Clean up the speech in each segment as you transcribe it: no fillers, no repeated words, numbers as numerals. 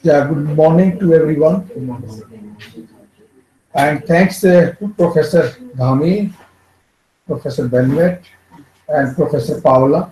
Yeah, good morning to everyone. And thanks to Professor Dhami, Professor Benwet, and Professor Paola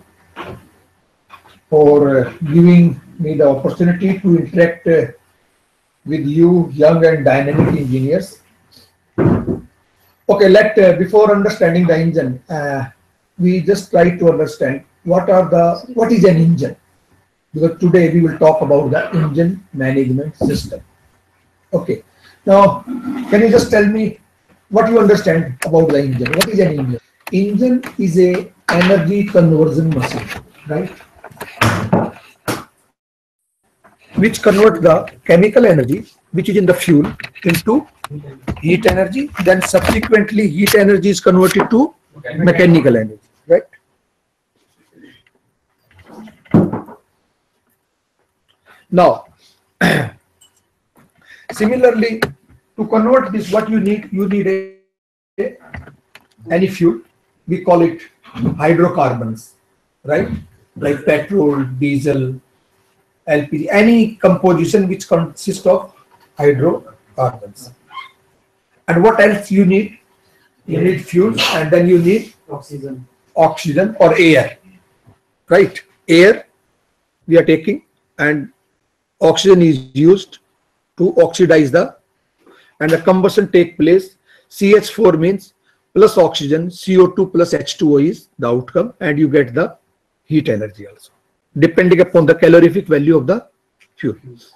for giving me the opportunity to interact with you, young and dynamic engineers. Okay, before understanding the engine, we just try to understand what is an engine, because today we will talk about the engine management system. Okay. Now, can you just tell me what you understand about the engine? What is an engine? Engine is a energy conversion machine, right? Which converts the chemical energy, which is in the fuel, into heat energy. Then subsequently, heat energy is converted to mechanical energy, right? Now, similarly, to convert this, what you need any fuel. We call it hydrocarbons, right? Like petrol, diesel, LPG, any composition which consists of hydrocarbons. And what else you need? You need fuel, and then you need oxygen or air, right? Air we are taking, and oxygen is used to oxidize and the combustion take place. CH4 means plus oxygen, CO2 plus H2O is the outcome, and you get the heat energy also, depending upon the calorific value of the fuel.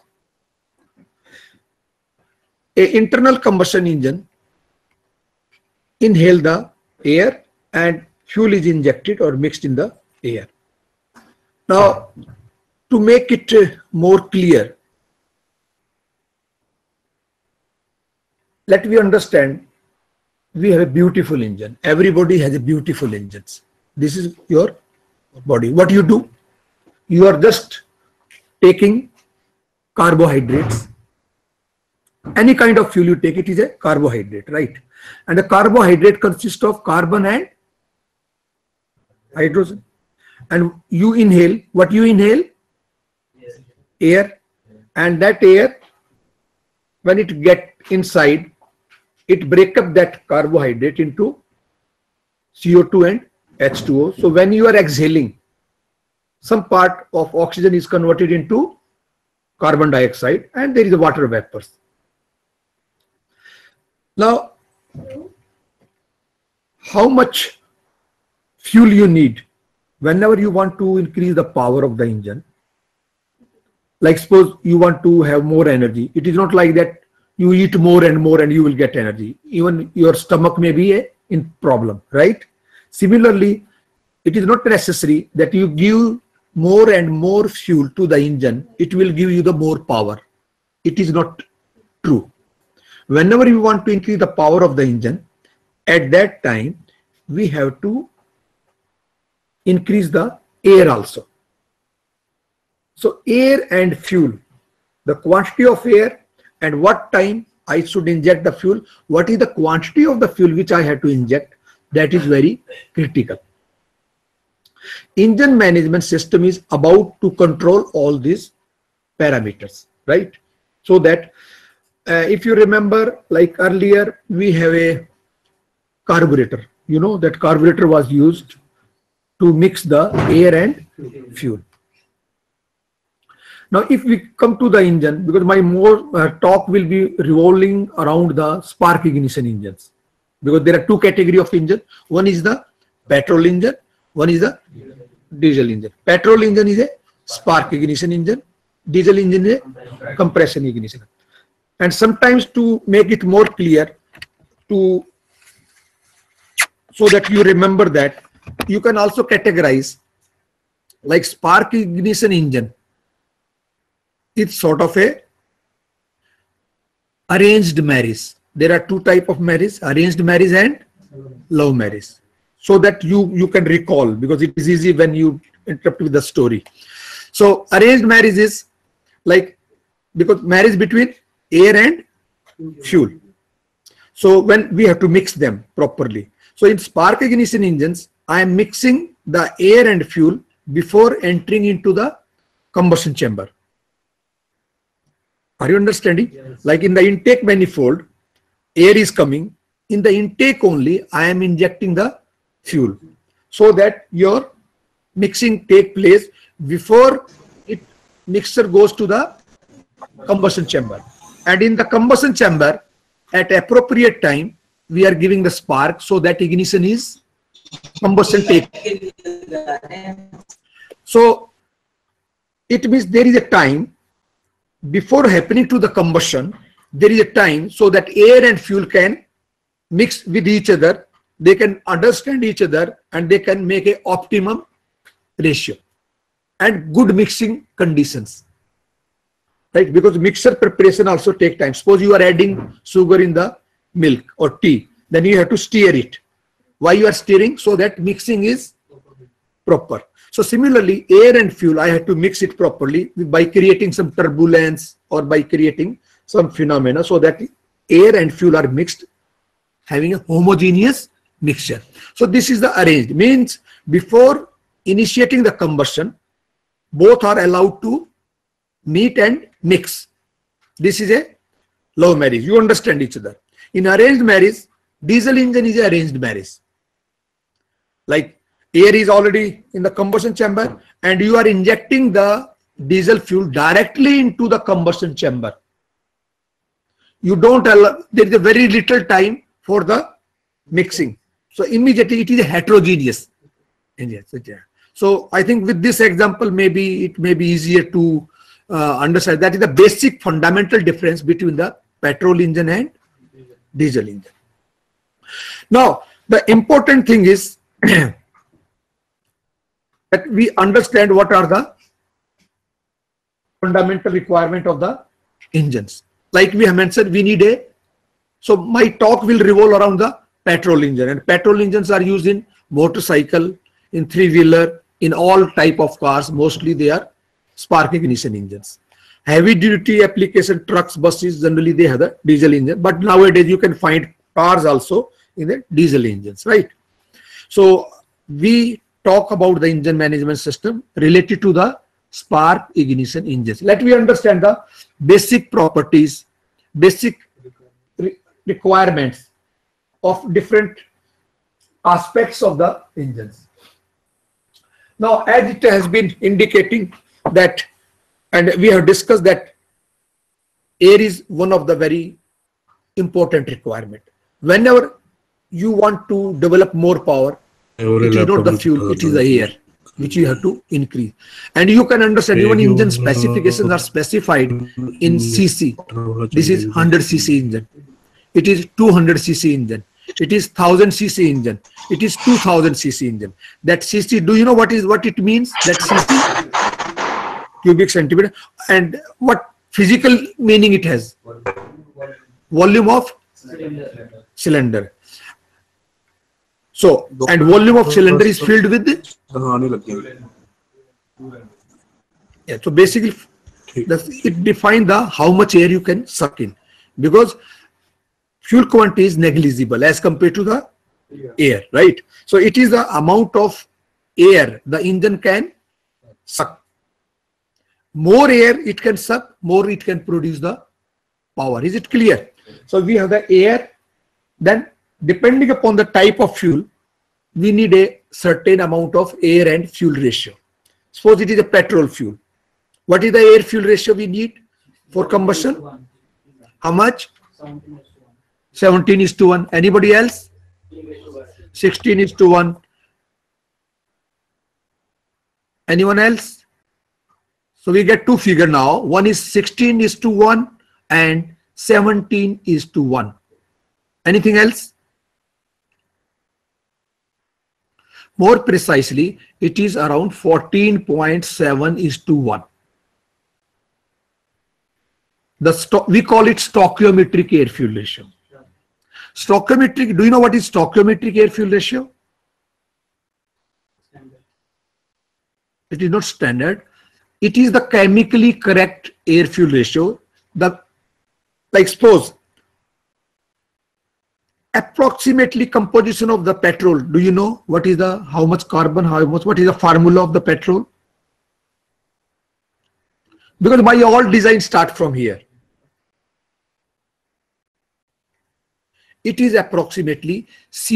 A internal combustion engine inhale the air and fuel is injected or mixed in the air. Now, to make it more clear, let me understand, we have a beautiful engine. Everybody has a beautiful engines. This is your body. What you do? You are just taking carbohydrates. Any kind of fuel you take, it is a carbohydrate, right? And the carbohydrate consists of carbon and hydrogen. And you inhale, what you inhale? Air. And that air, when it get inside, it break up that carbohydrate into CO2 and H2O. So when you are exhaling, some part of oxygen is converted into carbon dioxide, and there is a water vapors. Now, how much fuel you need whenever you want to increase the power of the engine? Like suppose you want to have more energy. It is not like that you eat more and more and you will get energy. Even your stomach may be in problem, right? Similarly, it is not necessary that you give more and more fuel to the engine. It will give you the more power. It is not true. Whenever you want to increase the power of the engine, at that time, we have to increase the air also. So air and fuel, the quantity of air and what time I should inject the fuel, what is the quantity of the fuel which I have to inject, that is very critical. Engine management system is about to control all these parameters, right? So that if you remember, like earlier, we have a carburetor. You know that carburetor was used to mix the air and fuel. Now, if we come to the engine, because my more talk will be revolving around the spark ignition engines, because there are two categories of engine. One is the petrol engine, one is the diesel engine. Petrol engine is a spark ignition engine, diesel engine is a compression ignition. And sometimes to make it more clear, so that you remember that, you can also categorize like spark ignition engine. It's sort of a arranged marriage. There are two types of marriage, arranged marriage and love marriage. So that you can recall, because it is easy when you interrupt with the story. So arranged marriage is like, because marriage between air and fuel. So when we have to mix them properly. So in spark ignition engines, I am mixing the air and fuel before entering into the combustion chamber. Are you understanding? Yes. Like in the intake manifold, air is coming. In the intake only, I am injecting the fuel so that your mixing take place before it mixture goes to the combustion chamber. And in the combustion chamber, at appropriate time, we are giving the spark so that ignition is combustion take. So it means there is a time before happening to the combustion, there is a time so that air and fuel can mix with each other, they can understand each other, and they can make a optimum ratio and good mixing conditions, right? Because mixture preparation also take time. Suppose you are adding sugar in the milk or tea, then you have to stir it. Why you are stirring? So that mixing is proper. So similarly, air and fuel, I have to mix it properly by creating some turbulence or by creating some phenomena so that air and fuel are mixed, having a homogeneous mixture. So this is the arranged. Means before initiating the combustion, both are allowed to meet and mix. This is a love marriage. You understand each other. In arranged marriage, diesel engine is an arranged marriage. Like air is already in the combustion chamber and you are injecting the diesel fuel directly into the combustion chamber. You don't allow, there is a very little time for the mixing. So immediately it is a heterogeneous engine. So I think with this example, maybe it may be easier to understand. That is the basic fundamental difference between the petrol engine and diesel engine. Now, the important thing is that we understand what are the fundamental requirement of the engines. Like we have mentioned, we need a, so my talk will revolve around the petrol engine, and petrol engines are used in motorcycle, in three-wheeler, in all type of cars. Mostly they are spark ignition engines. Heavy duty application, trucks, buses, generally they have the diesel engine, but nowadays you can find cars also in the diesel engines, right? So we talk about the engine management system related to the spark ignition engines. Let me understand the basic properties, basic requirements of different aspects of the engines. Now, as it has been indicating that, and we have discussed that air is one of the very important requirement. Whenever you want to develop more power, it is not the fuel, it is the air which you have to increase. And you can understand even engine specifications are specified in cc. This is 100 cc engine. It is 200 cc engine. It is 1000 cc engine. It is 2000 cc engine. That cc, do you know what it means? That cc, cubic centimeter, and what physical meaning it has? Volume of cylinder. So, and volume of cylinder is filled with the, yeah, so basically it defines the how much air you can suck in, because fuel quantity is negligible as compared to the air, right? So it is the amount of air the engine can suck. More air it can suck, more it can produce the power. Is it clear? So we have the air, then depending upon the type of fuel, we need a certain amount of air and fuel ratio. Suppose it is a petrol fuel. What is the air fuel ratio we need for combustion? How much? 17:1. Anybody else? 16:1. Anyone else? So we get two figures now. One is 16:1 and 17:1. Anything else? More precisely, it is around 14.7:1. We call it stoichiometric air fuel ratio. Stoichiometric, do you know what is stoichiometric air fuel ratio? It is not standard. It is the chemically correct air fuel ratio. Like suppose approximately composition of the petrol. Do you know what is the, how much carbon, what is the formula of the petrol? Because my all design start from here. it is approximately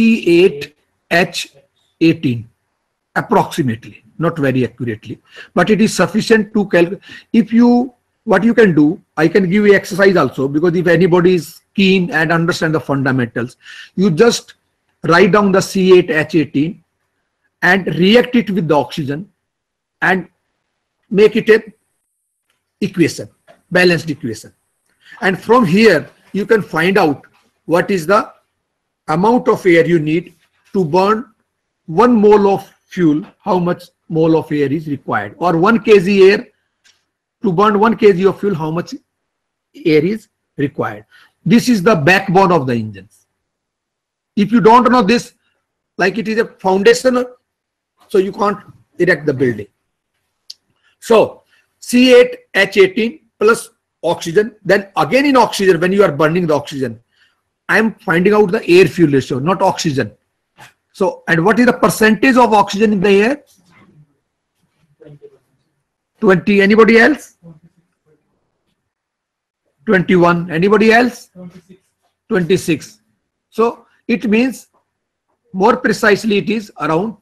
C8H18, approximately, not very accurately, but it is sufficient to calculate. If you, what you can do, I can give you exercise also, because if anybody is keen and understand the fundamentals, you just write down the C8H18 and react it with the oxygen and make it a equation, balanced equation. And from here, you can find out what is the amount of air you need to burn 1 mole of fuel, how much mole of air is required, or 1 kg air, to burn 1 kg of fuel, how much air is required. This is the backbone of the engines. If you don't know this, like it is a foundation, so you can't erect the building. So C8H18 plus oxygen, then again in oxygen, when you are burning the oxygen, I am finding out the air fuel ratio, not oxygen. So, and what is the percentage of oxygen in the air? 20. Anybody else? 21. Anybody else? 26. So it means, more precisely, it is around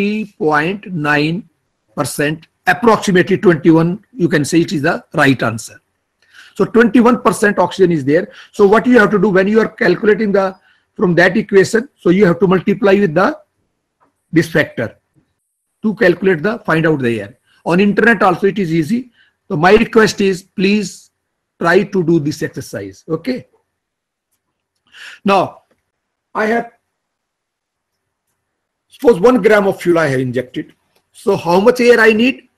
20.9%, approximately 21. You can say it is the right answer. So 21% oxygen is there. So what you have to do when you are calculating the, from that equation, so you have to multiply with the this factor to calculate the, find out the air. On internet also it is easy. So my request is, please try to do this exercise. Okay. Now I have, suppose 1 gram of fuel I have injected. So how much air I need?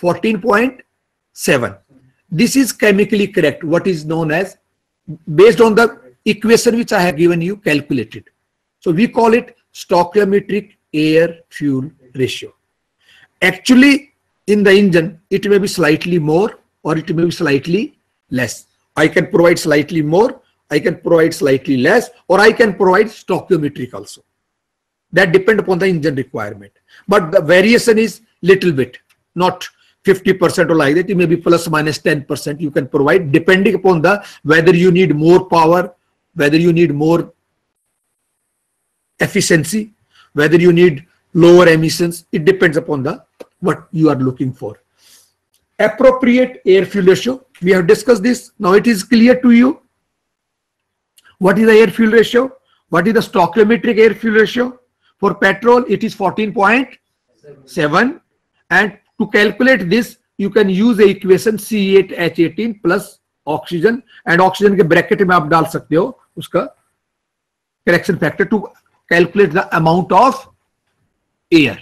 14.7. This is chemically correct, what is known as, based on the equation which I have given you, calculated. So we call it stoichiometric air fuel ratio. Actually in the engine it may be slightly more or it may be slightly less. I can provide slightly more, I can provide slightly less, or I can provide stoichiometric also. That depends upon the engine requirement. But the variation is little bit, not 50% or like that. It may be plus minus 10% you can provide, depending upon the, whether you need more power, whether you need more efficiency, whether you need lower emissions. It depends upon the, what you are looking for. Appropriate air fuel ratio, we have discussed this. Now it is clear to you what is the air fuel ratio, what is the stoichiometric air fuel ratio. For petrol it is 14.7, and to calculate this you can use the equation C8H18 plus oxygen, and oxygen के bracket में आप डाल सकते हो उसका correction factor to calculate the amount of air.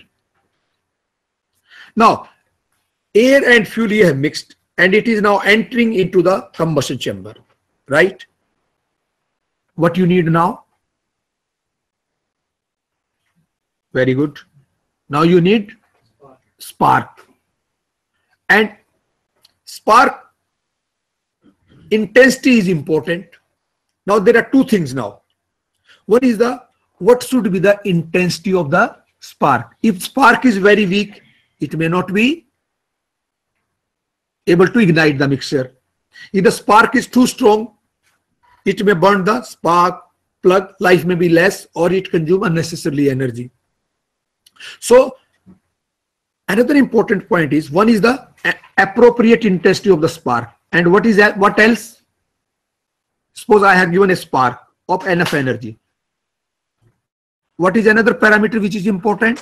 Now air and fuel ये है mixed, and it is now entering into the combustion chamber, right? What you need now? Very good. Now you need spark, and spark intensity is important. Now there are two things now. One is the, what should be the intensity of the spark? If spark is very weak, it may not be able to ignite the mixture. If the spark is too strong, it may burn the spark plug, life may be less, or it consume unnecessarily energy. So another important point is, one is the appropriate intensity of the spark, and what is that? What else? Suppose I have given a spark of enough energy. What is another parameter which is important?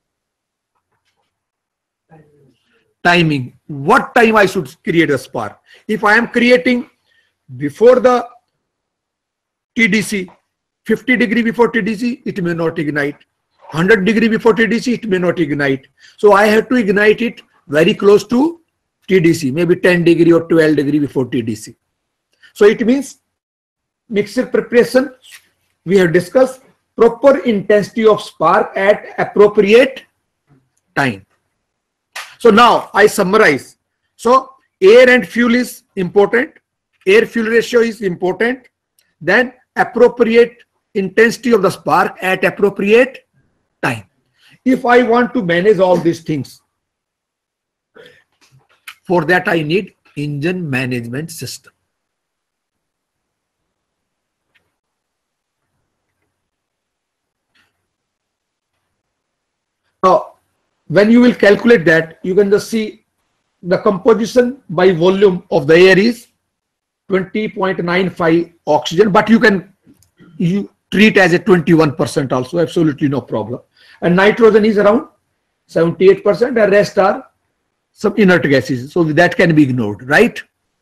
Timing. What time I should create a spark? If I am creating before the TDC, 50 degree before TDC, it may not ignite. 100 degree before TDC, it may not ignite. So I have to ignite it very close to TDC, maybe 10 degree or 12 degree before TDC. So it means mixture preparation, we have discussed proper intensity of spark at appropriate time. So now I summarize. So air and fuel is important, air fuel ratio is important, then appropriate intensity of the spark at appropriate time. If I want to manage all these things, for that I need engine management system. Now, when you will calculate that, you can just see the composition by volume of the air is 20.95 oxygen, but you treat as a 21% also, absolutely no problem. And nitrogen is around 78%, and rest are some inert gases, so that can be ignored, right?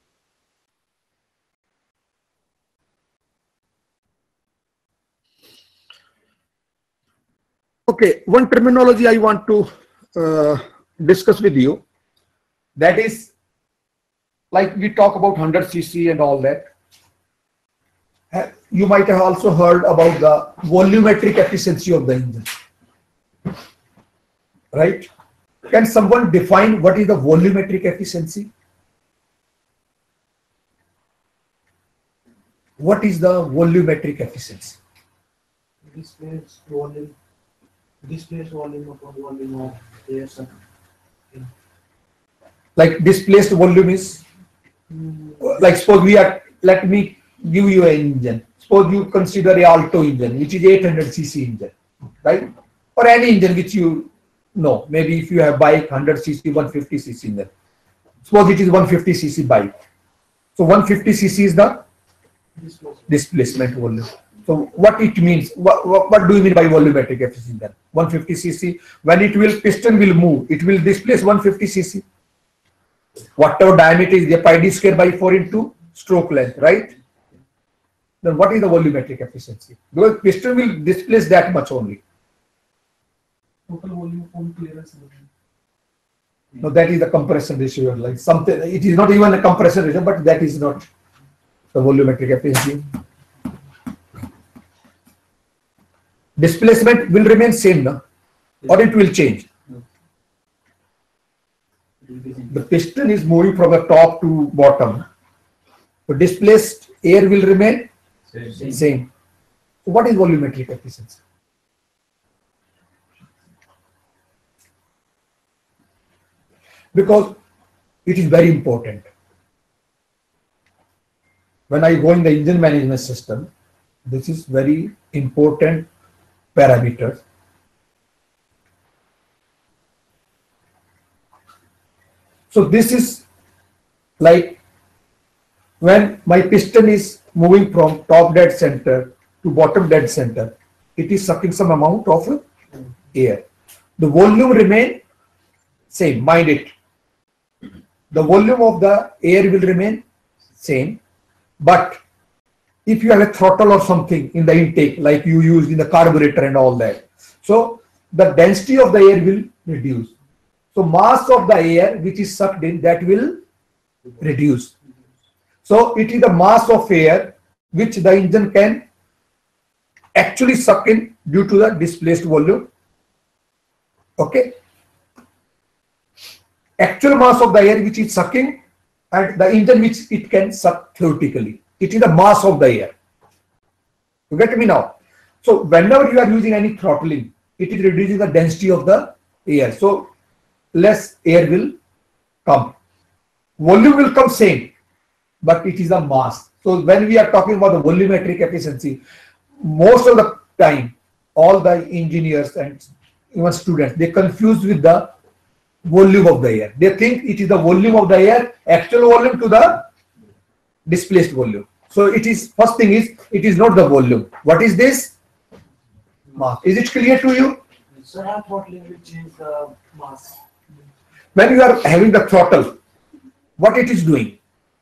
Okay, one terminology I want to discuss with you, that is, like we talk about 100 cc and all that. You might have also heard about the volumetric efficiency of the engine, right? Can someone define what is the volumetric efficiency? What is the volumetric efficiency? Displaced volume upon volume of air. Like displaced volume is, like suppose let me give you an engine. Suppose you consider a Alto engine, which is 800 cc engine, right? Or any engine which you know, maybe if you have bike 100 cc, 150 cc engine. Suppose it is 150 cc bike. So 150 cc is the displacement volume. So what it means, what do you mean by volumetric efficiency then? 150 cc, when piston will move, it will displace 150 cc. Whatever diameter is the pi d square by 4 into stroke length, right? Then what is the volumetric efficiency? Because piston will displace that much only. Total volume on clearance. No, that is the compression ratio. Like something, it is not even a compression ratio, but that is not the volumetric efficiency. Displacement will remain same, no? Or it will change. The piston is moving from the top to bottom. So displaced air will remain same. So what is volumetric efficiency? Because it is very important. When I go in the engine management system, this is very important parameter. So this is like when my piston is moving from top dead center to bottom dead center, it is sucking some amount of air. The volume remain same, mind it. The volume of the air will remain same, but if you have a throttle or something in the intake, like you use in the carburetor and all that, so the density of the air will reduce. So mass of the air which is sucked in, that will reduce. So it is the mass of air which the engine can actually suck in due to the displaced volume. Okay. Actual mass of the air which is sucking and the engine which it can suck theoretically. It is the mass of the air. You get me now? So whenever you are using any throttling, it is reducing the density of the air. So less air will come. Volume will come same, but it is a mass. So when we are talking about the volumetric efficiency, most of the time, all the engineers and even students, they confuse with the volume of the air. They think it is the volume of the air, actual volume to the displaced volume. So it is, first thing is, it is not the volume. What is this? Mass. Is it clear to you? So our throttling will change the mass. When you are having the throttle, what it is doing?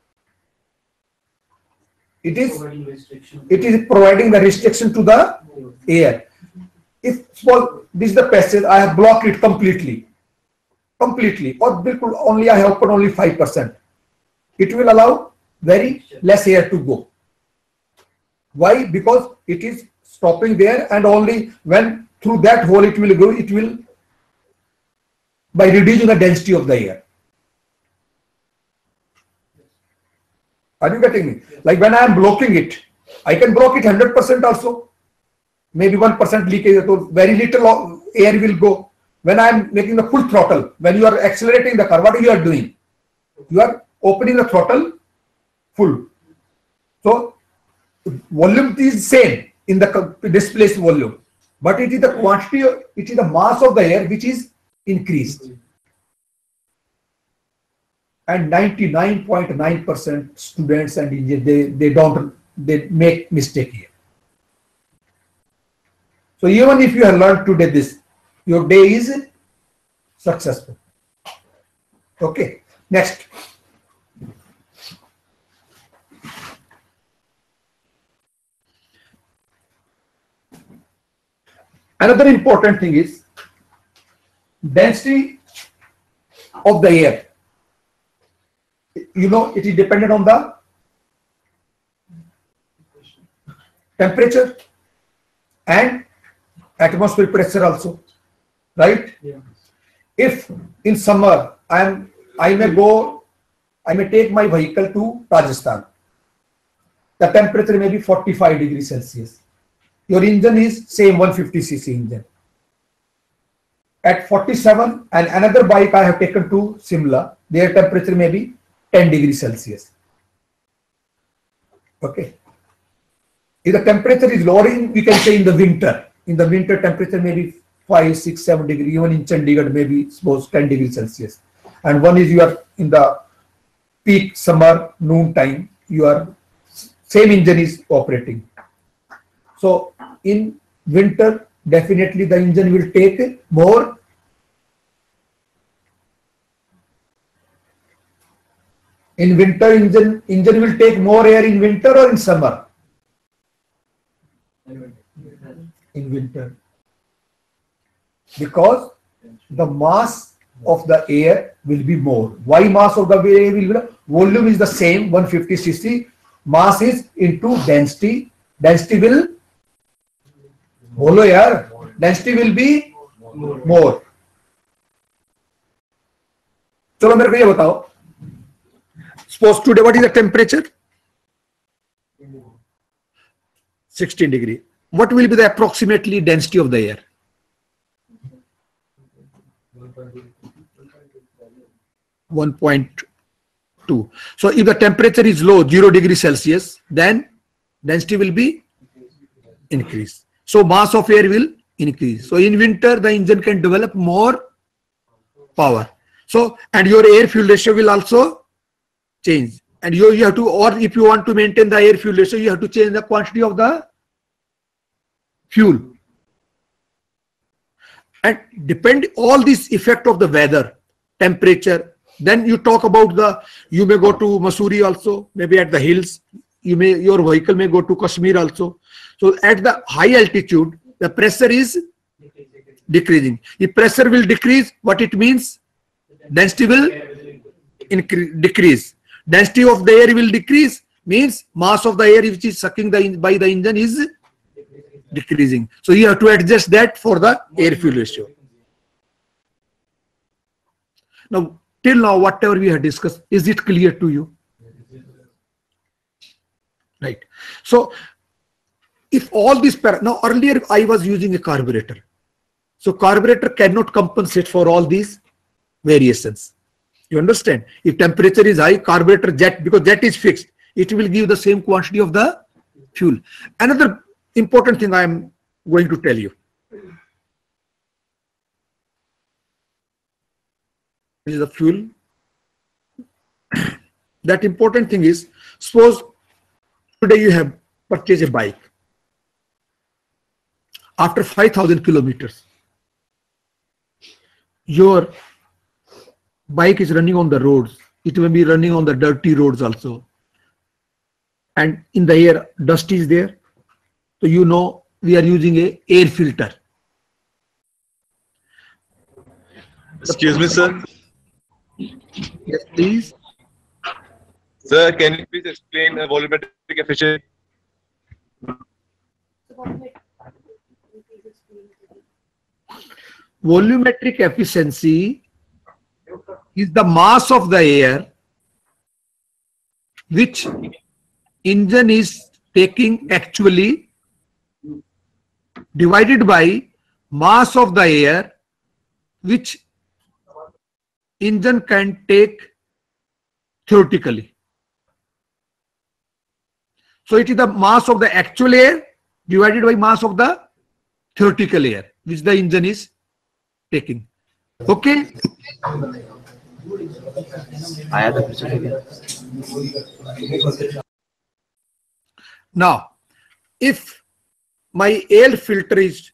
It is providing the restriction to the air. If suppose this is the passage, I have blocked it completely, or only I have opened only 5%. It will allow very less air to go. Why? Because it is stopping there, and only when through that hole it will go, it will, by reducing the density of the air. Are you getting me? Like when I am blocking it, I can block it 100% also. Maybe 1% leakage, so very little air will go. When I am making the full throttle, when you are accelerating the car, what you are doing? You are opening the throttle full. So volume is same in the displaced volume, but it is the quantity, it is the mass of the air which is increased. And 99.9% students and engineers, they make mistake here. So even if you have learned today this, your day is successful. Okay, next. Another important thing is density of the air. You know, it is dependent on the temperature and atmospheric pressure also, right? Yeah. If in summer I may take my vehicle to Rajasthan, the temperature may be 45 degrees Celsius. Your engine is same 150cc engine. At 47, and another bike I have taken to Simla, their temperature may be 10 degrees Celsius. Okay. If the temperature is lowering, we can say in the winter. In the winter, temperature may be 5, 6, 7 degrees. Even in Chandigarh, maybe suppose 10 degrees Celsius. And one is you are in the peak summer noon time. Your same engine is operating. So in winter, definitely the engine will take more. In winter, engine will take more air in winter or in summer? In winter. Because the mass of the air will be more. Why mass of the air will be more? Volume is the same, 150cc. Mass is into density. Density will density will be more. चलो मेरे को ये बताओ. Suppose today, what is the temperature? 16 degree. What will be the approximately density of the air? 1.2. So if the temperature is low, 0 degrees Celsius, then density will be increased. So mass of air will increase. So in winter, the engine can develop more power. So, and your air fuel ratio will also change. And you have to, or if you want to maintain the air fuel ratio, you have to change the quantity of the fuel. And depend all this effect of the weather, temperature. Then you talk about you may go to Mussoorie also, maybe at the hills. Your vehicle may go to Kashmir also. So at the high altitude, the pressure is decreasing. If pressure will decrease, what it means? Density will decrease. Density of the air will decrease, means mass of the air which is sucking by the engine is decreasing. So you have to adjust that for the air fuel ratio. Now, till now, whatever we have discussed, is it clear to you? Right. So if all these now earlier I was using a carburetor. So carburetor cannot compensate for all these variations. You understand? If temperature is high, carburetor jet, because jet is fixed, it will give the same quantity of the fuel. Another important thing I am going to tell you. This is the fuel. That important thing is, suppose today you have purchased a bike. After 5,000 kilometers, your bike is running on the roads. It may be running on the dirty roads also. And in the air, dust is there. So you know we are using a air filter. Excuse me, sir. Yes, please. Sir, can you please explain volumetric efficiency? Volumetric efficiency is the mass of the air which engine is taking actually divided by mass of the air which engine can take theoretically. So it is the mass of the actual air divided by mass of the theoretical air which the engine is taking. Okay. Now, if my air filter is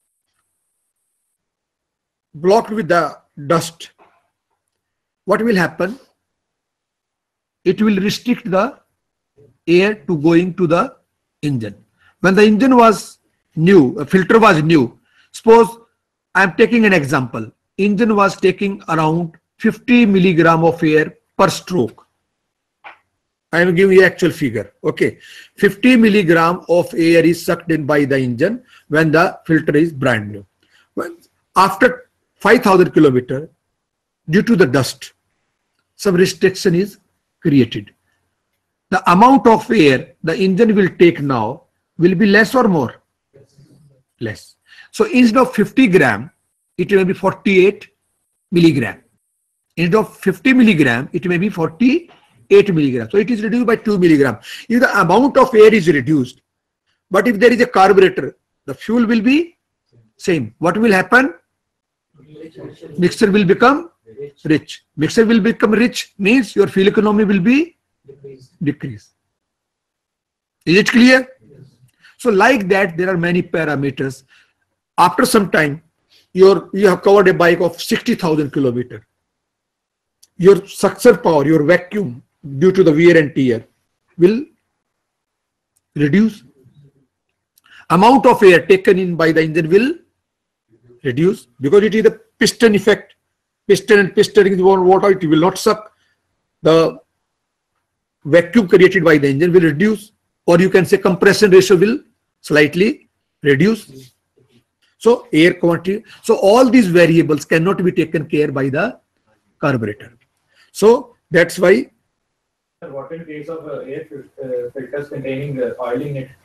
blocked with the dust, what will happen? It will restrict the air to going to the engine. When the engine was new, a filter was new, suppose I am taking an example. Engine was taking around 50 milligram of air per stroke. I am giving you actual figure. Okay, 50 milligram of air is sucked in by the engine when the filter is brand new. After 5,000 kilometers, due to the dust, some restriction is created. The amount of air the engine will take now will be less or more? Less. So instead of 50 gram, it may be 48 milligram. Instead of 50 milligram, it may be 48 milligram. So it is reduced by 2 milligram. If the amount of air is reduced, but if there is a carburetor, the fuel will be same. What will happen? Mixture will become rich. Mixture will become rich means your fuel economy will be decrease. Is it clear? So like that, there are many parameters. After some time, you have covered a bike of 60,000 kilometers. Your successor power, your vacuum, due to the wear and tear, will reduce. Amount of air taken in by the engine will reduce because it is the piston effect. Piston and piston is water, it will not suck. The vacuum created by the engine will reduce, or you can say compression ratio will slightly reduce. So air quantity. So all these variables cannot be taken care by the carburetor. So that's why. What in case of air filters containing oil in it?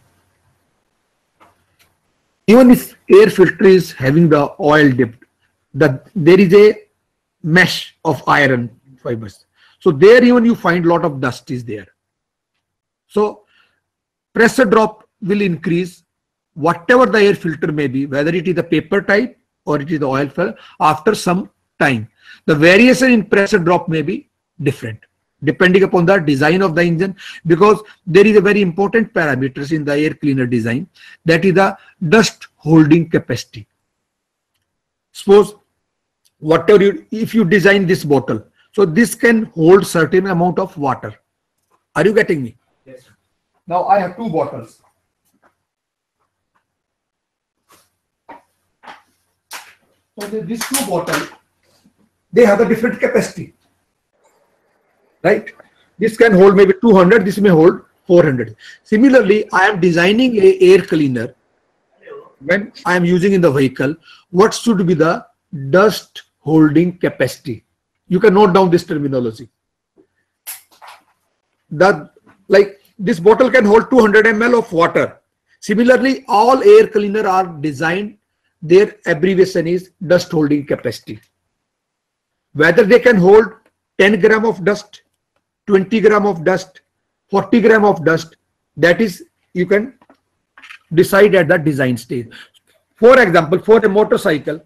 Even if air filter is having the oil dipped, there is a mesh of iron fibers. So there even you find lot of dust is there. So pressure drop will increase whatever the air filter may be, whether it is the paper type or it is the oil filter, after some time. The variation in pressure drop may be different depending upon the design of the engine, because there is a very important parameters in the air cleaner design, that is the dust holding capacity. Suppose if you design this bottle, so this can hold certain amount of water. Are you getting me? Yes. Now I have two bottles. So these two bottles, they have a different capacity, right? This can hold maybe 200, this may hold 400. Similarly, I am designing a air cleaner when I am using in the vehicle. What should be the dust holding capacity? You can note down this terminology. Like this bottle can hold 200 ml of water. Similarly, all air cleaner are designed, their abbreviation is dust holding capacity. Whether they can hold 10 gram of dust, 20 gram of dust, 40 gram of dust, that is you can decide at the design stage. For example, for a motorcycle,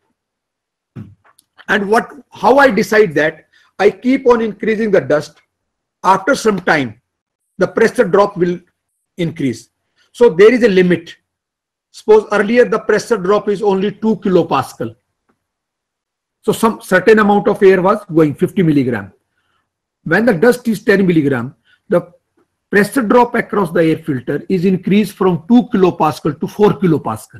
and how I decide that, I keep on increasing the dust. After some time, the pressure drop will increase. So there is a limit. Suppose earlier the pressure drop is only 2 kilopascal. So some certain amount of air was going 50 milligram. When the dust is 10 milligram, the pressure drop across the air filter is increased from 2 kilopascal to 4 kilopascal.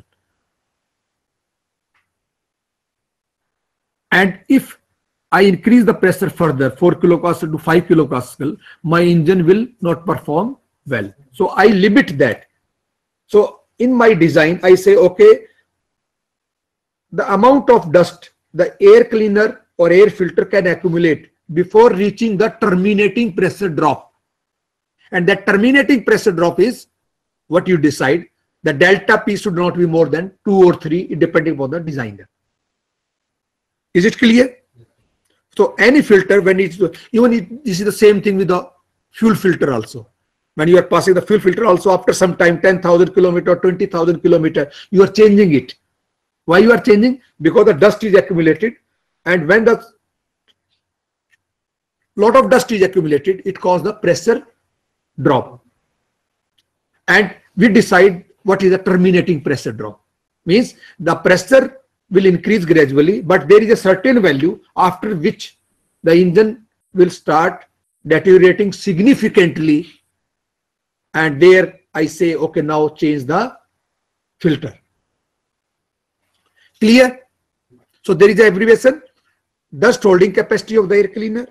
And if I increase the pressure further, 4 kilopascal to 5 kilopascal, my engine will not perform well. So I limit that. So in my design, I say, okay, the amount of dust the air cleaner or air filter can accumulate before reaching the terminating pressure drop. And that terminating pressure drop is what you decide. The delta P should not be more than 2 or 3, depending upon the designer. Is it clear? So any filter, when it's, this is the same thing with the fuel filter also. When you are passing the fuel filter, also after some time, 10,000 kilometer, 20,000 kilometer, you are changing it. Why you are changing? Because the dust is accumulated, and when the lot of dust is accumulated, it causes the pressure drop. And we decide what is the terminating pressure drop. Means the pressure will increase gradually, but there is a certain value after which the engine will start deteriorating significantly. And there I say, okay, now change the filter. Clear? So there is an abbreviation, dust holding capacity of the air cleaner,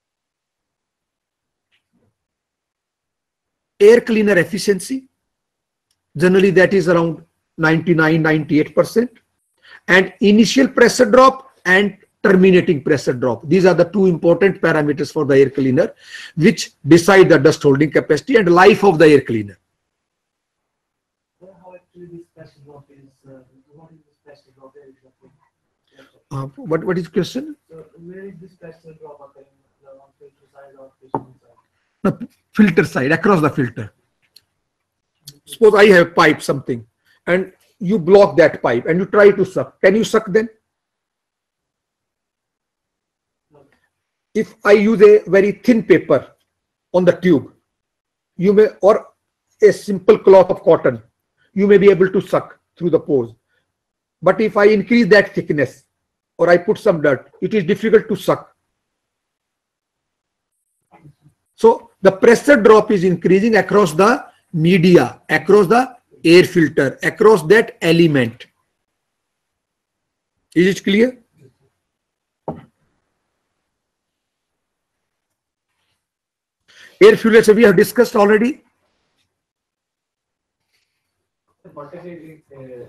air cleaner efficiency, generally that is around 99-98%, and initial pressure drop and terminating pressure drop. These are the two important parameters for the air cleaner which decide the dust holding capacity and life of the air cleaner. How actually this pressure drop is, what is this pressure drop? What is the question? So where is this pressure drop occurring? On filter side or piston side? The filter side, across the filter. Suppose I have pipe something and you block that pipe and you try to suck. Can you suck then? If I use a very thin paper on the tube, you may, or a simple cloth of cotton, you may be able to suck through the pores. But if I increase that thickness or I put some dirt, it is difficult to suck. So the pressure drop is increasing across the media, across the air filter, across that element. Is it clear? Air filter we have discussed already. What if we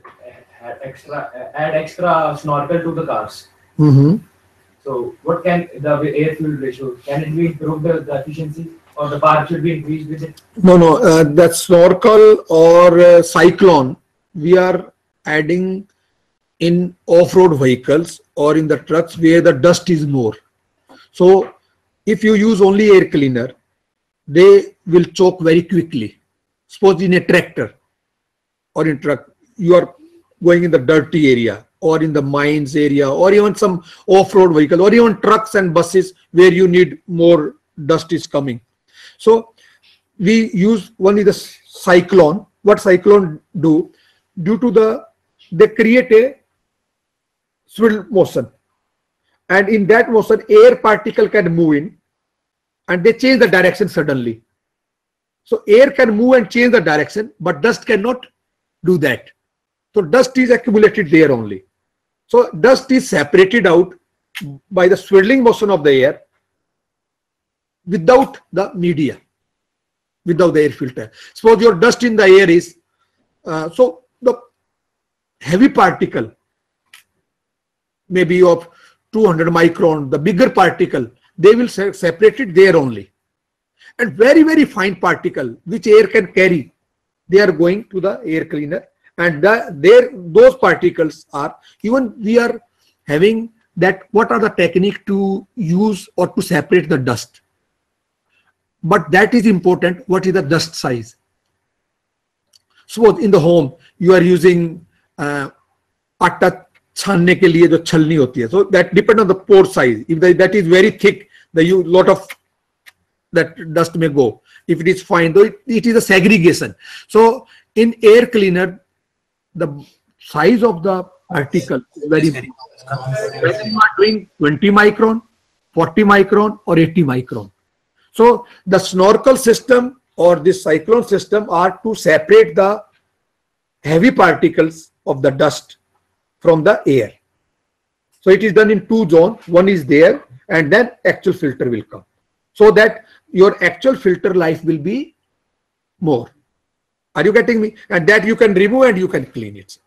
add extra snorkel to the cars? So what can the air fuel ratio, can it be improved the efficiency, or the power should be increased with it? No, that snorkel or cyclone we are adding in off-road vehicles or in the trucks where the dust is more. So if you use only air cleaner, they will choke very quickly. Suppose in a tractor or in truck, you are going in the dirty area or in the mines area or even some off-road vehicle or even trucks and buses where you need more dust is coming. So we use one is the cyclone. What cyclone do? Due to they create a swivel motion, and in that motion air particle can move in and they change the direction suddenly. So air can move and change the direction, but dust cannot do that. So dust is accumulated there only. So dust is separated out by the swirling motion of the air without the media, without the air filter. Suppose your dust in the air is, so the heavy particle maybe of 200 micron, the bigger particle, they will separate it there only. And very, very fine particle which air can carry, they are going to the air cleaner, and those particles are, even we are having that what are the technique to use or to separate the dust. But that is important, what is the dust size. Suppose in the home you are using आटा छानने के लिए जो छलनी होती है, so that depend on the pore size. If that is very thick, lot of that dust may go. If it is fine, though it is a segregation. So in air cleaner, the size of the particle is very important. Whether you are doing 20 micron, 40 micron or 80 micron. So the snorkel system or this cyclone system are to separate the heavy particles of the dust from the air. So it is done in two zones. One is there, and then actual filter will come, so that your actual filter life will be more. Are you getting me? And that you can remove and you can clean it.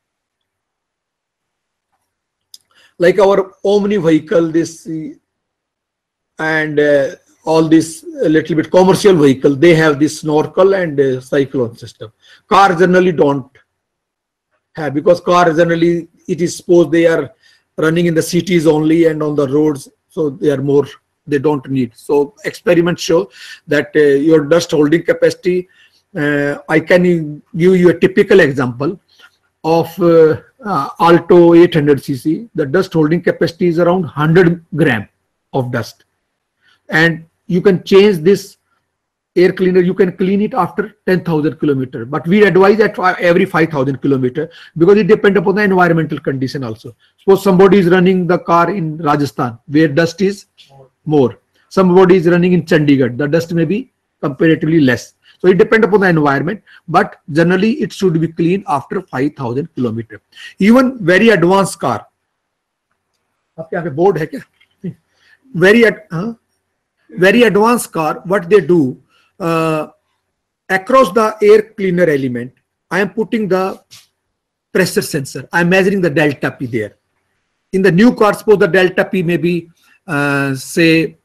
Like our Omni vehicle, this and all this little bit commercial vehicle, they have this snorkel and cyclone system. Car generally don't have, because car generally it is supposed they are running in the cities only and on the roads, so they are more they don't need. So experiments show that your dust holding capacity, I can give you a typical example of Alto 800cc. The dust holding capacity is around 100 gram of dust, and you can change this air cleaner, you can clean it after 10,000 kilometers, but we advise at every 5,000 kilometers, because it depends upon the environmental condition also. Suppose somebody is running the car in Rajasthan where dust is more, somebody is running in Chandigarh, the dust may be comparatively less. So it depends upon the environment, but generally it should be cleaned after 5,000 kilometers. Even very advanced car, आपके यहाँ पे board है क्या? Very advanced car, what they do, across the air cleaner element, I am putting the pressure sensor. I am measuring the delta P there. In the new car, suppose the delta P may be say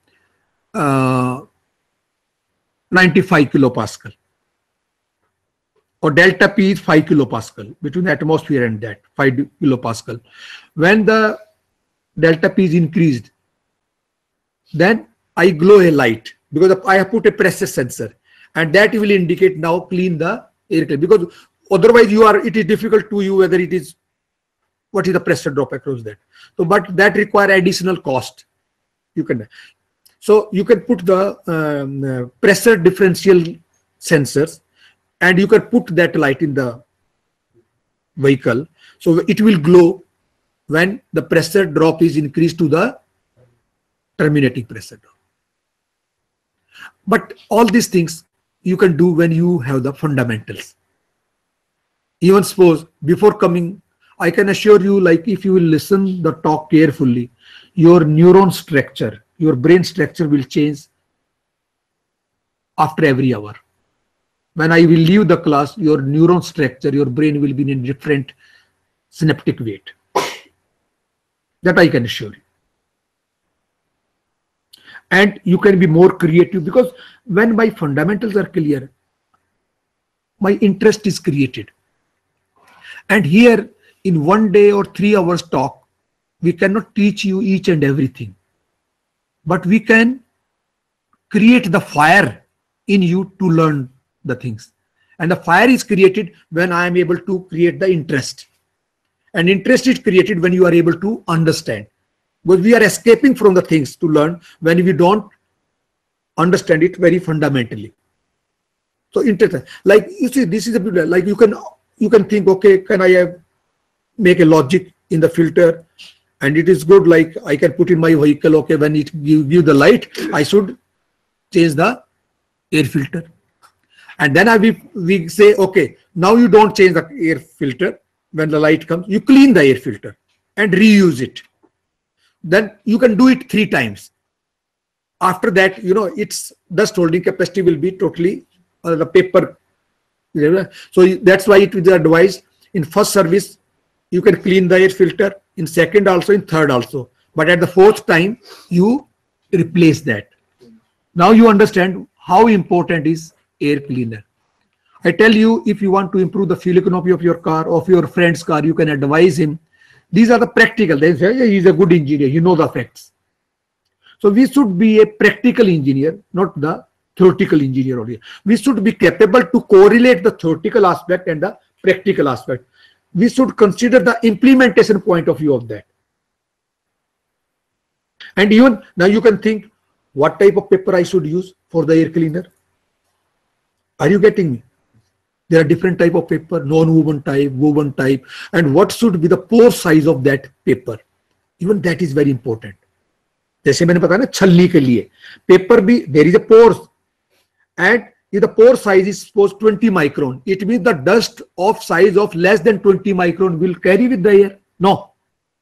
95 kilopascal, or delta P is 5 kilopascal, between the atmosphere and that 5 kilopascal. When the delta P is increased, then I glow a light, because I have put a pressure sensor, and that will indicate now clean the air cleaner, because otherwise it is difficult to you whether it is, what is the pressure drop across that. So but that require additional cost. You can put the pressure differential sensors, and you can put that light in the vehicle, so it will glow when the pressure drop is increased to the terminating pressure drop. But all these things you can do when you have the fundamentals. Even suppose before coming, I can assure you, like if you will listen the talk carefully, your neuron structure, your brain structure will change after every hour. When I will leave the class, your neuron structure, your brain will be in a different synaptic weight. That I can assure you. And you can be more creative, because when my fundamentals are clear, my interest is created. And here in 1 day or 3 hours talk, we cannot teach you each and everything, but we can create the fire in you to learn the things. And the fire is created when I am able to create the interest. And interest is created when you are able to understand. Because we are escaping from the things to learn when we don't understand it very fundamentally. So interest, like you see, this is a bit like you can think, okay, can I make a logic in the filter, and it is good, like I can put in my vehicle, okay, when it give the light, I should change the air filter. And then we say, okay, now you don't change the air filter when the light comes, you clean the air filter and reuse it. Then you can do it 3 times. After that, its dust holding capacity will be totally the paper. So that's why it is advised in first service, you can clean the air filter, in second also, in third also. But at the 4th time, you replace that. Now you understand how important is air cleaner. I tell you, if you want to improve the fuel economy of your car, of your friend's car, you can advise him. These are the practical. They say, yeah, he's a good engineer, you know the facts. So we should be a practical engineer, not the theoretical engineer only. We should be capable to correlate the theoretical aspect and the practical aspect. We should consider the implementation point of view of that. And even now you can think, what type of paper I should use for the air cleaner? Are you getting me? There are different type of paper, non-woven type, woven type, and what should be the pore size of that paper. Even that is very important. जैसे मैंने बताया ना छलनी के लिए paper भी there is a pores, and if the pore size is suppose 20 micron, it means the dust of size of less than 20 micron will carry with the air. No.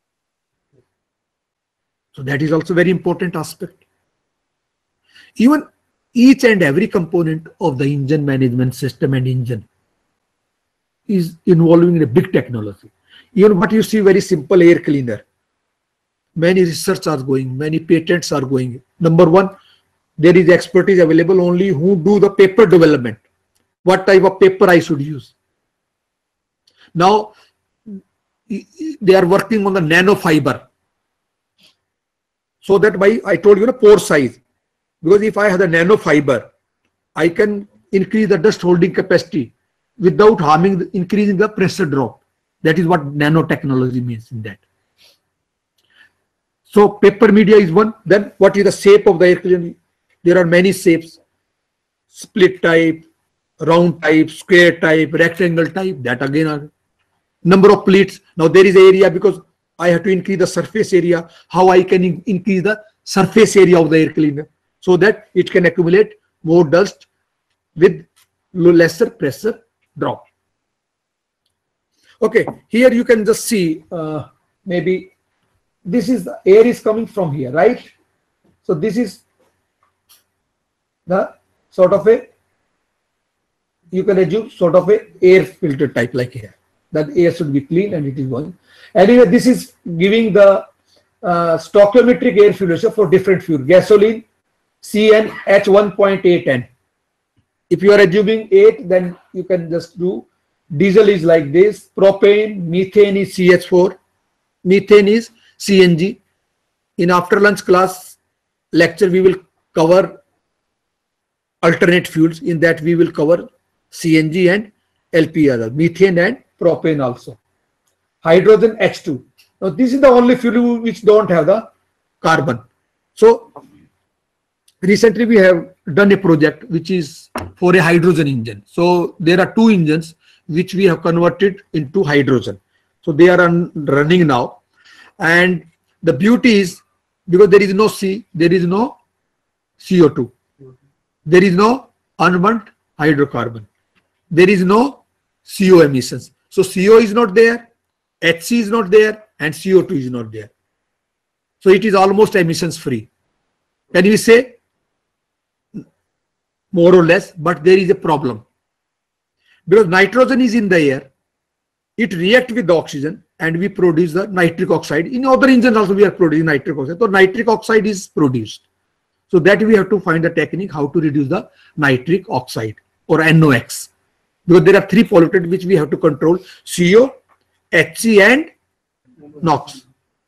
So that is also very important aspect. Even each and every component of the engine management system and engine is involving in a big technology. Even what you see, very simple air cleaner. Many research are going, many patents are going. Number one, there is expertise available only who do the paper development. What type of paper I should use? Now, they are working on the nanofiber. so that by, I told you, pore size, because if I have the nanofiber, I can increase the dust holding capacity without harming, increasing the pressure drop. That is what nanotechnology means in that. So paper media is one. Then what is the shape of the air cleaner? There are many shapes: split type, round type, square type, rectangle type. That again are number of pleats. Now there is area, because I have to increase the surface area. How I can increase the surface area of the air cleaner so that it can accumulate more dust with lesser pressure drop. Okay, here you can just see maybe this is the air is coming from here, right? So this is the sort of a, you can assume sort of a air filter type like here. That air should be clean and it is going. Anyway, this is giving the stoichiometric air fuel ratio for different fuel. Gasoline, CN, H1.8N. If you are assuming 8, then you can just do diesel is like this. Propane, methane is CH4, methane is CNG. In after lunch class lecture, we will cover alternate fuels. In that, we will cover CNG and LP, methane and propane also. Hydrogen, H2. Now this is the only fuel which don't have the carbon. So recently we have done a project which is for a hydrogen engine. So there are 2 engines which we have converted into hydrogen. So they are running now. And the beauty is, because there is no C, there is no CO2. There is no unburnt hydrocarbon. There is no CO emissions. So CO is not there, HC is not there, and CO2 is not there. So it is almost emissions free. Can we say? More or less, but there is a problem. Because nitrogen is in the air, it reacts with the oxygen and we produce the nitric oxide. In other engines also we are producing nitric oxide. So nitric oxide is produced. So that we have to find a technique how to reduce the nitric oxide or NOx. Because there are 3 pollutants which we have to control: CO, HC and NOx.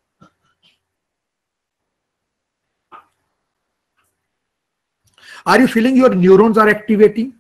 Are you feeling your neurons are activating?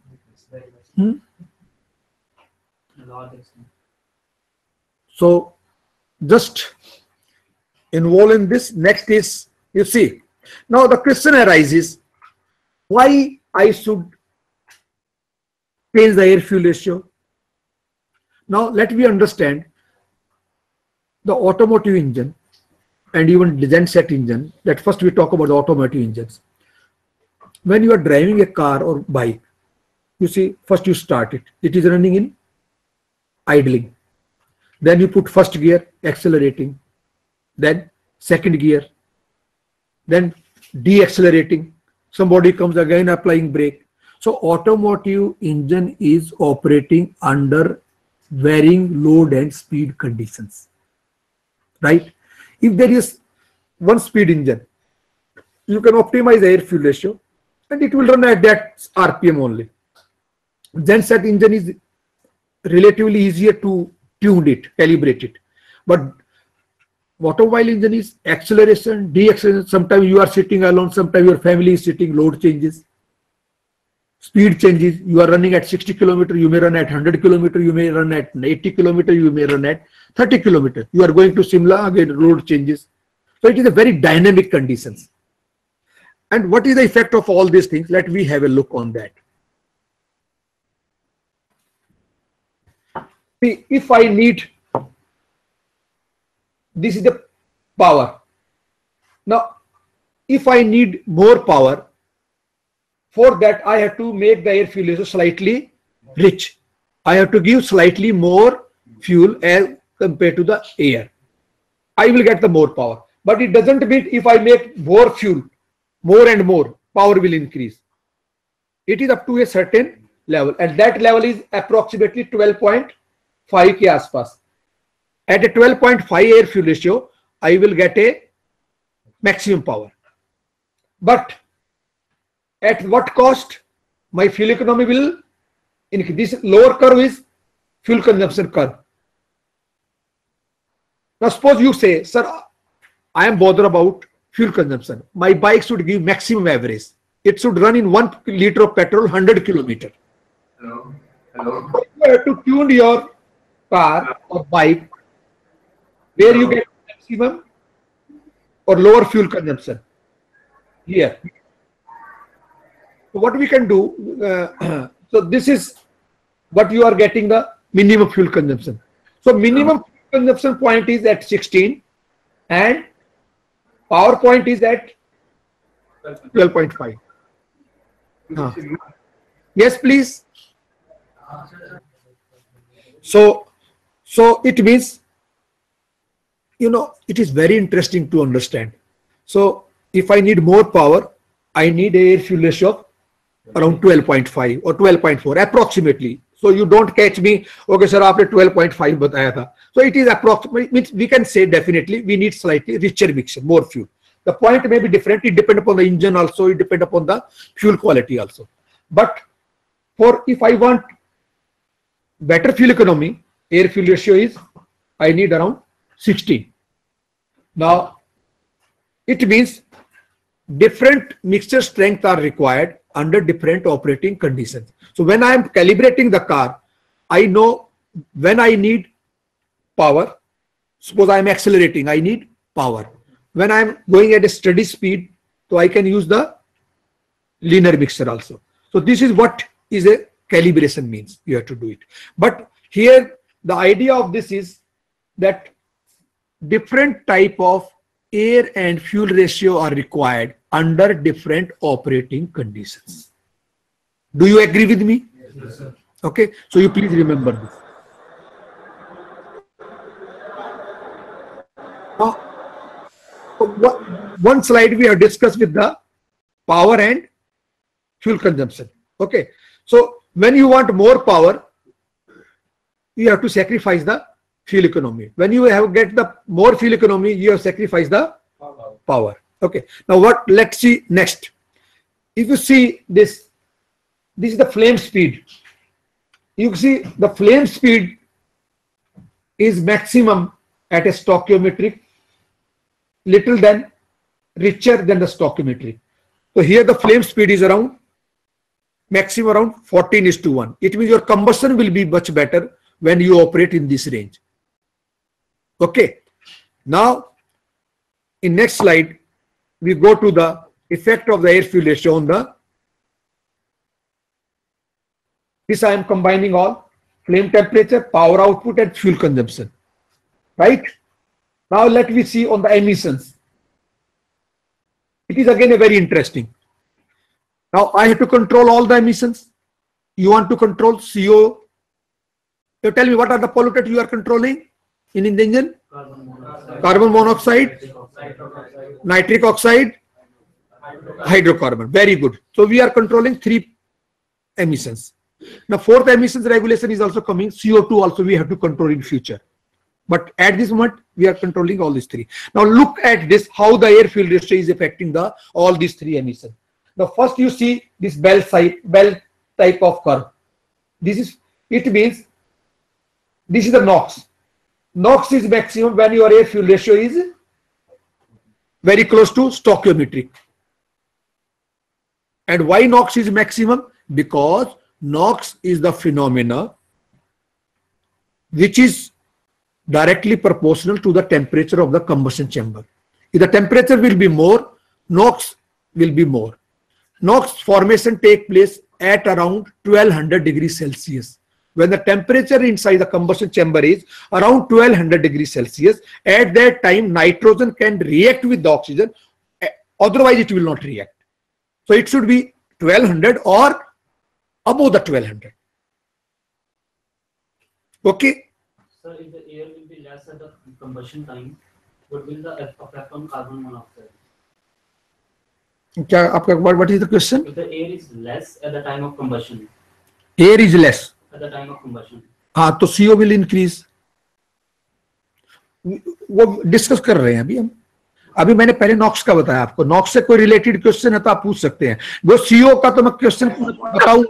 So just involve in this. Next is, you see, now the question arises, why I should change the air fuel ratio? Now let me understand the automotive engine and even genset engine. That first we talk about the automotive engines. When you are driving a car or bike, you see, first you start it. It is running in idling. Then you put first gear, accelerating. Then second gear. Then deaccelerating. Somebody comes again applying brake. So automotive engine is operating under varying load and speed conditions. Right? If there is one speed engine, you can optimize the air fuel ratio and it will run at that RPM only. Genset engine is relatively easier to tune it, calibrate it. But automobile engine is acceleration, deacceleration. Sometimes you are sitting alone, sometimes your family is sitting, load changes, speed changes. You are running at 60 kilometers, you may run at 100 kilometers, you may run at 80 kilometers, you may run at 30 kilometers. You are going to Simla, again load changes. So it is a very dynamic conditions. And what is the effect of all these things? Let me have a look on that. See, if I need, this is the power. Now, if I need more power, for that I have to make the air fuel ratio slightly rich. I have to give slightly more fuel as compared to the air. I will get the more power. But it doesn't mean if I make more fuel, more and more, power will increase. It is up to a certain level, and that level is approximately 12.5 ke aspas. At a 12.5 air fuel ratio, I will get a maximum power. But at what cost? My fuel economy will increase. This lower curve is fuel consumption curve. Now suppose you say, sir, I am bothered about fuel consumption. My bike should give maximum average. It should run in 1 liter of petrol 100 kilometer. Hello. Hello. You have to tune your car or bike where you get maximum or lower fuel consumption. Here. So what we can do, so this is what you are getting the minimum fuel consumption. So minimum fuel consumption point is at 16 and power point is at 12.5. Yes, please. So it means, you know, it is very interesting to understand. So if I need more power, I need a air fuel ratio of around 12.5 or 12.4 approximately. So you don't catch me, okay sir, आपने 12.5 बताया था. So it is approximately, means we can say definitely we need slightly richer mixture, more fuel. The point may be different. It depends upon the engine also. It depends upon the fuel quality also. But for if I want better fuel economy, air fuel ratio is, I need around 16. Now, it means different mixture strength are required under different operating conditions. So when I am calibrating the car, I know when I need power. Suppose I am accelerating, I need power. When I am going at a steady speed, so I can use the linear mixture also. So this is what is a calibration means. You have to do it. But here the idea of this is that different type of air and fuel ratio are required under different operating conditions. Do you agree with me? Yes, sir. Okay, so you please remember this. Now, one slide we have discussed with the power and fuel consumption. Okay, so when you want more power, you have to sacrifice the fuel economy. When you have get the more fuel economy, you have sacrificed the power. Okay, now let's see next. If you see this is the flame speed. You see the flame speed is maximum at a stoichiometric, little than richer than the stoichiometric. So here the flame speed is around maximum around 14:1. It means your combustion will be much better when you operate in this range. Okay, now in next slide we go to the effect of the air fuel ratio on the, this I am combining all flame temperature, power output and fuel consumption, right? Now let me see on the emissions. It is again a very interesting. Now I have to control all the emissions. You want to control CO. You tell me what are the pollutants you are controlling in the engine? Carbon monoxide, nitric oxide, hydrocarbon. Very good. So we are controlling 3 emissions. Now 4th emissions regulation is also coming. CO2 also we have to control in future. But at this moment we are controlling all these 3. Now look at this, how the air fuel ratio is affecting the all these 3 emissions. Now first you see this bell type of curve. It means this is the NOx. NOx is maximum when your air fuel ratio is very close to stoichiometric. And why NOx is maximum? Because NOx is the phenomena which is directly proportional to the temperature of the combustion chamber. If the temperature will be more, NOx will be more. NOx formation take place at around 1200 degrees Celsius. When the temperature inside the combustion chamber is around 1200 degrees Celsius, at that time nitrogen can react with the oxygen, otherwise it will not react. So it should be 1200 or above the 1200. Okay. Sir, if the air will be less at the combustion time, what will the effect on carbon monoxide? What is the question? If the air is less at the time of combustion. Air is less. At the time of combustion. हाँ, तो CO will increase. वो discuss कर रहे हैं अभी मैंने पहले Knox का बताया आपको. नॉक्स से कोई रिलेटेड क्वेश्चन है तो आप पूछ सकते हैं. वो CO का तो मैं क्वेश्चन बताऊं.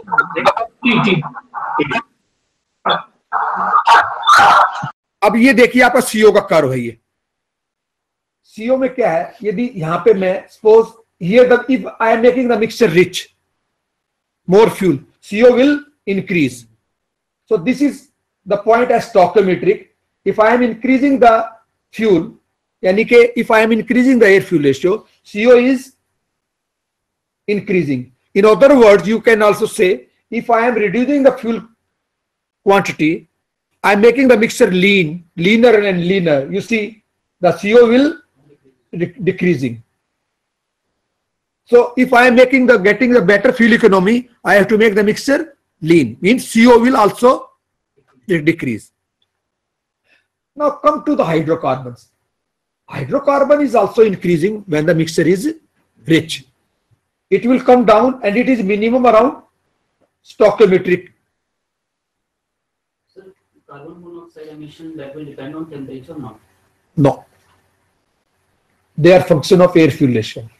अब ये देखिए आपका CO का कर्व है. ये CO में क्या है, यदि यहाँ पे मैं suppose here if I am making the mixture rich, more fuel, CO will increase. So this is the point as stoichiometric. If I am increasing the fuel, यानी कि if I am increasing the air fuel ratio, CO is increasing. In other words, you can also say if I am reducing the fuel quantity, I am making the mixture leaner and leaner. You see, the CO will decreasing. So if I am getting the better fuel economy, I have to make the mixture lean. Means CO will also decrease. Now come to the hydrocarbons. Hydrocarbon is also increasing when the mixture is rich. It will come down and it is minimum around stoichiometric. Sir, carbon monoxide emission, that will depend on temperature or not? No. They are function of air fuel ratio.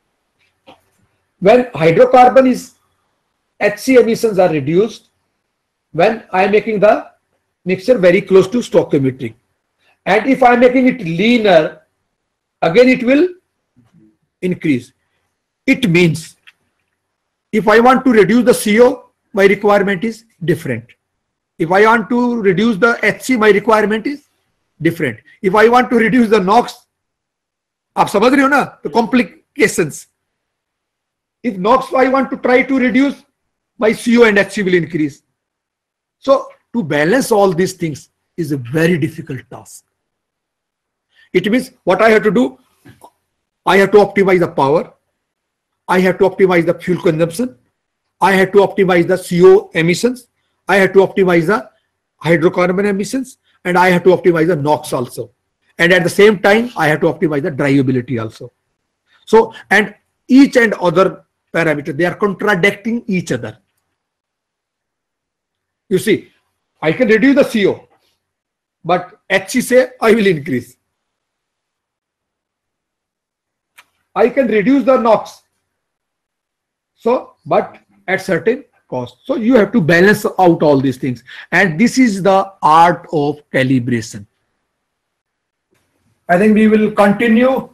When hydrocarbon is HC emissions are reduced when I am making the mixture very close to stoichiometric. And if I am making it leaner, again it will increase. It means if I want to reduce the CO, my requirement is different. If I want to reduce the HC, my requirement is different. If I want to reduce the NOx, आप समझ रहे हो ना, the complications. If NOx I want to try to reduce, my CO and HC will increase. So to balance all these things is a very difficult task. It means what I have to do, I have to optimize the power, I have to optimize the fuel consumption, I have to optimize the CO emissions, I have to optimize the hydrocarbon emissions, and I have to optimize the NOx also. And at the same time, I have to optimize the drivability also. So, and each and other parameter, they are contradicting each other. You see, I can reduce the CO, but HC say I will increase. I can reduce the NOx. So, but at certain cost. So you have to balance out all these things. And this is the art of calibration. I think we will continue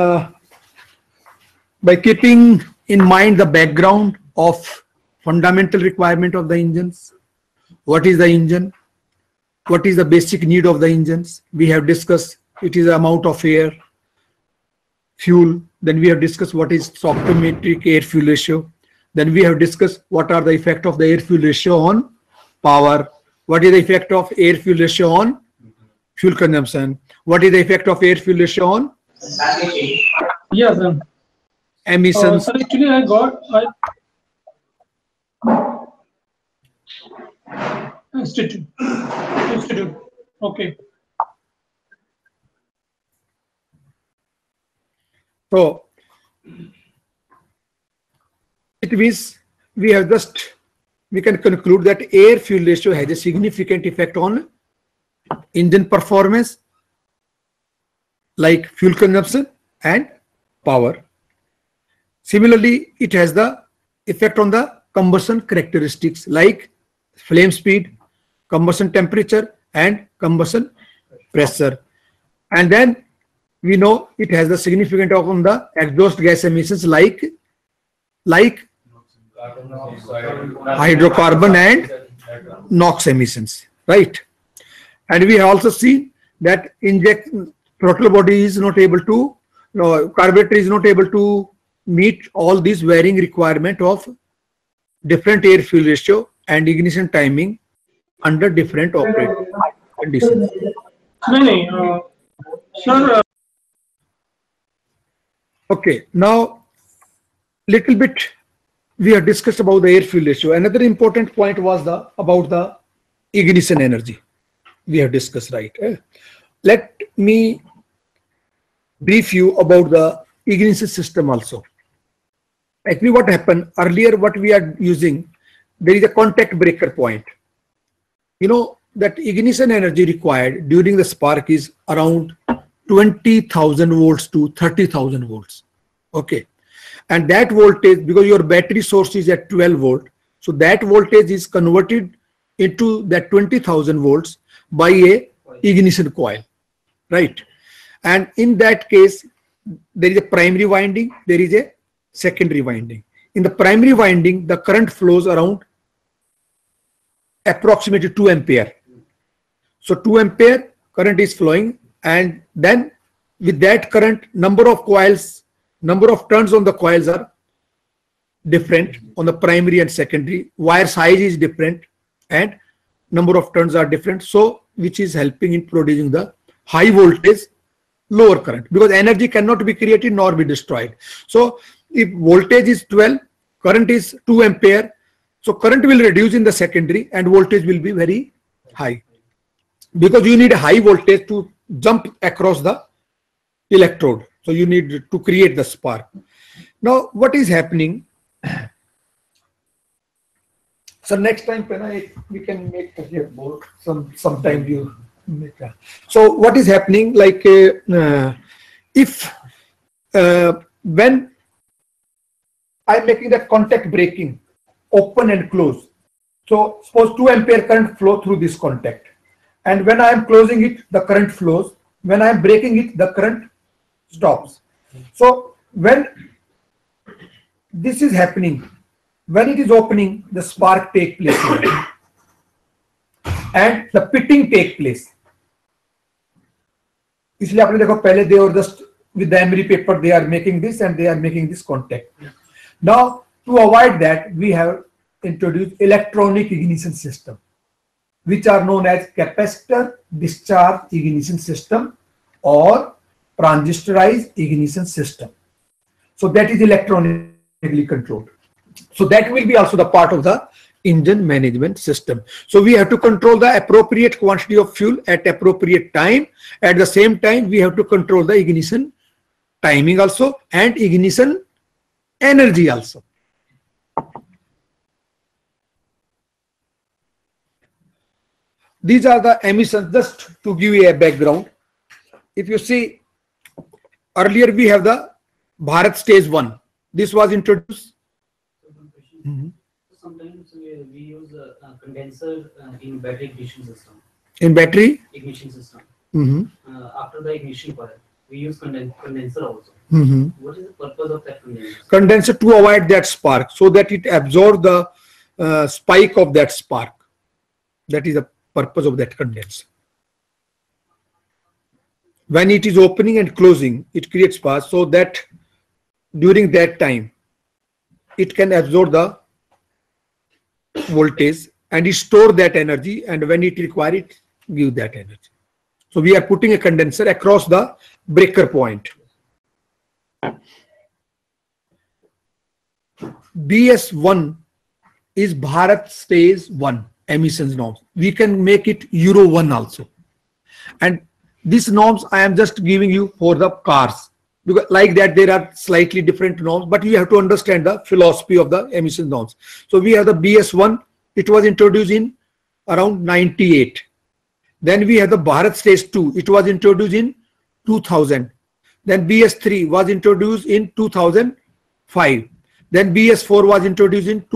by keeping in mind the background of fundamental requirement of the engines. What is the engine? What is the basic need of the engines? We have discussed it is the amount of air, fuel. Then we have discussed what is stoichiometric air fuel ratio. Then we have discussed what are the effect of the air fuel ratio on power. What is the effect of air fuel ratio on fuel consumption? What is the effect of air fuel ratio on Yes, sir. emissions? Sir, actually, I got institute. Okay. So it means we can conclude that air fuel ratio has a significant effect on engine performance, like fuel consumption and power. Similarly, it has the effect on the combustion characteristics like flame speed, combustion temperature, and combustion pressure. And then we know it has the significant effect on the exhaust gas emissions like hydrocarbon and NOx emissions, right? And we have also seen that throttle body is not able to, carburetor is not able to meet all these varying requirement of different air fuel ratio and ignition timing under different operating conditions. Sir, Okay, now little bit we have discussed about the air fuel ratio. Another important point was about the ignition energy. We have discussed, right? Let me brief you about the ignition system also. Actually, what happened earlier, what we are using, there is a contact breaker point. You know that ignition energy required during the spark is around 20,000 volts to 30,000 volts. Okay. And that voltage, because your battery source is at 12 volt, so that voltage is converted into that 20,000 volts by a ignition coil, right? And in that case, there is a primary winding, there is a secondary winding. In the primary winding, the current flows around approximately 2 ampere. So 2 ampere current is flowing, and then with that current, number of coils, number of turns on the coils are different on the primary and secondary. Wire size is different and number of turns are different. So which is helping in producing the high voltage, lower current, because energy cannot be created nor be destroyed. So if voltage is 12, current is 2 ampere, so current will reduce in the secondary and voltage will be very high, because you need a high voltage to jump across the electrode. So you need to create the spark. Now what is happening? So next time we can make here more. Sometime you make that. So what is happening? Like if when I'm making the contact breaking, open and close. So suppose 2 ampere current flow through this contact, and when I am closing it, the current flows. When I am breaking it, the current stops. So when this is happening, when it is opening, the spark take place and the pitting take place. इसलिए आपने देखो पहले they were just with the emery paper, they are making this and they are making this contact. Now to avoid that, we have introduced electronic ignition system, which are known as capacitor discharge ignition system or transistorized ignition system. So that is electronically controlled. So that will be also the part of the engine management system. So we have to control the appropriate quantity of fuel at appropriate time. At the same time, we have to control the ignition timing also and ignition energy also. These are the emissions, just to give you a background. If you see, earlier we have the Bharat Stage 1. This was introduced. Sometimes we use a condenser in battery ignition system. In battery? Ignition system. Mm-hmm. After the ignition coil, we use condenser also. Mm-hmm. What is the purpose of that condenser? Condenser to avoid that spark, so that it absorbs the spike of that spark. That is the purpose of that condenser. When it is opening and closing, it creates spark, so that during that time it can absorb the voltage and it store that energy, and when it requires it, give that energy. So we are putting a condenser across the breaker point. BS1 is Bharat Stage 1 emissions norms. We can make it Euro 1 also. And these norms I am just giving you for the cars, because like that there are slightly different norms, but you have to understand the philosophy of the emission norms. So we have the BS1, it was introduced in around 98. Then we have the Bharat Stage 2, it was introduced in 2000. Then BS3 was introduced in 2005. Then BS4 was introduced in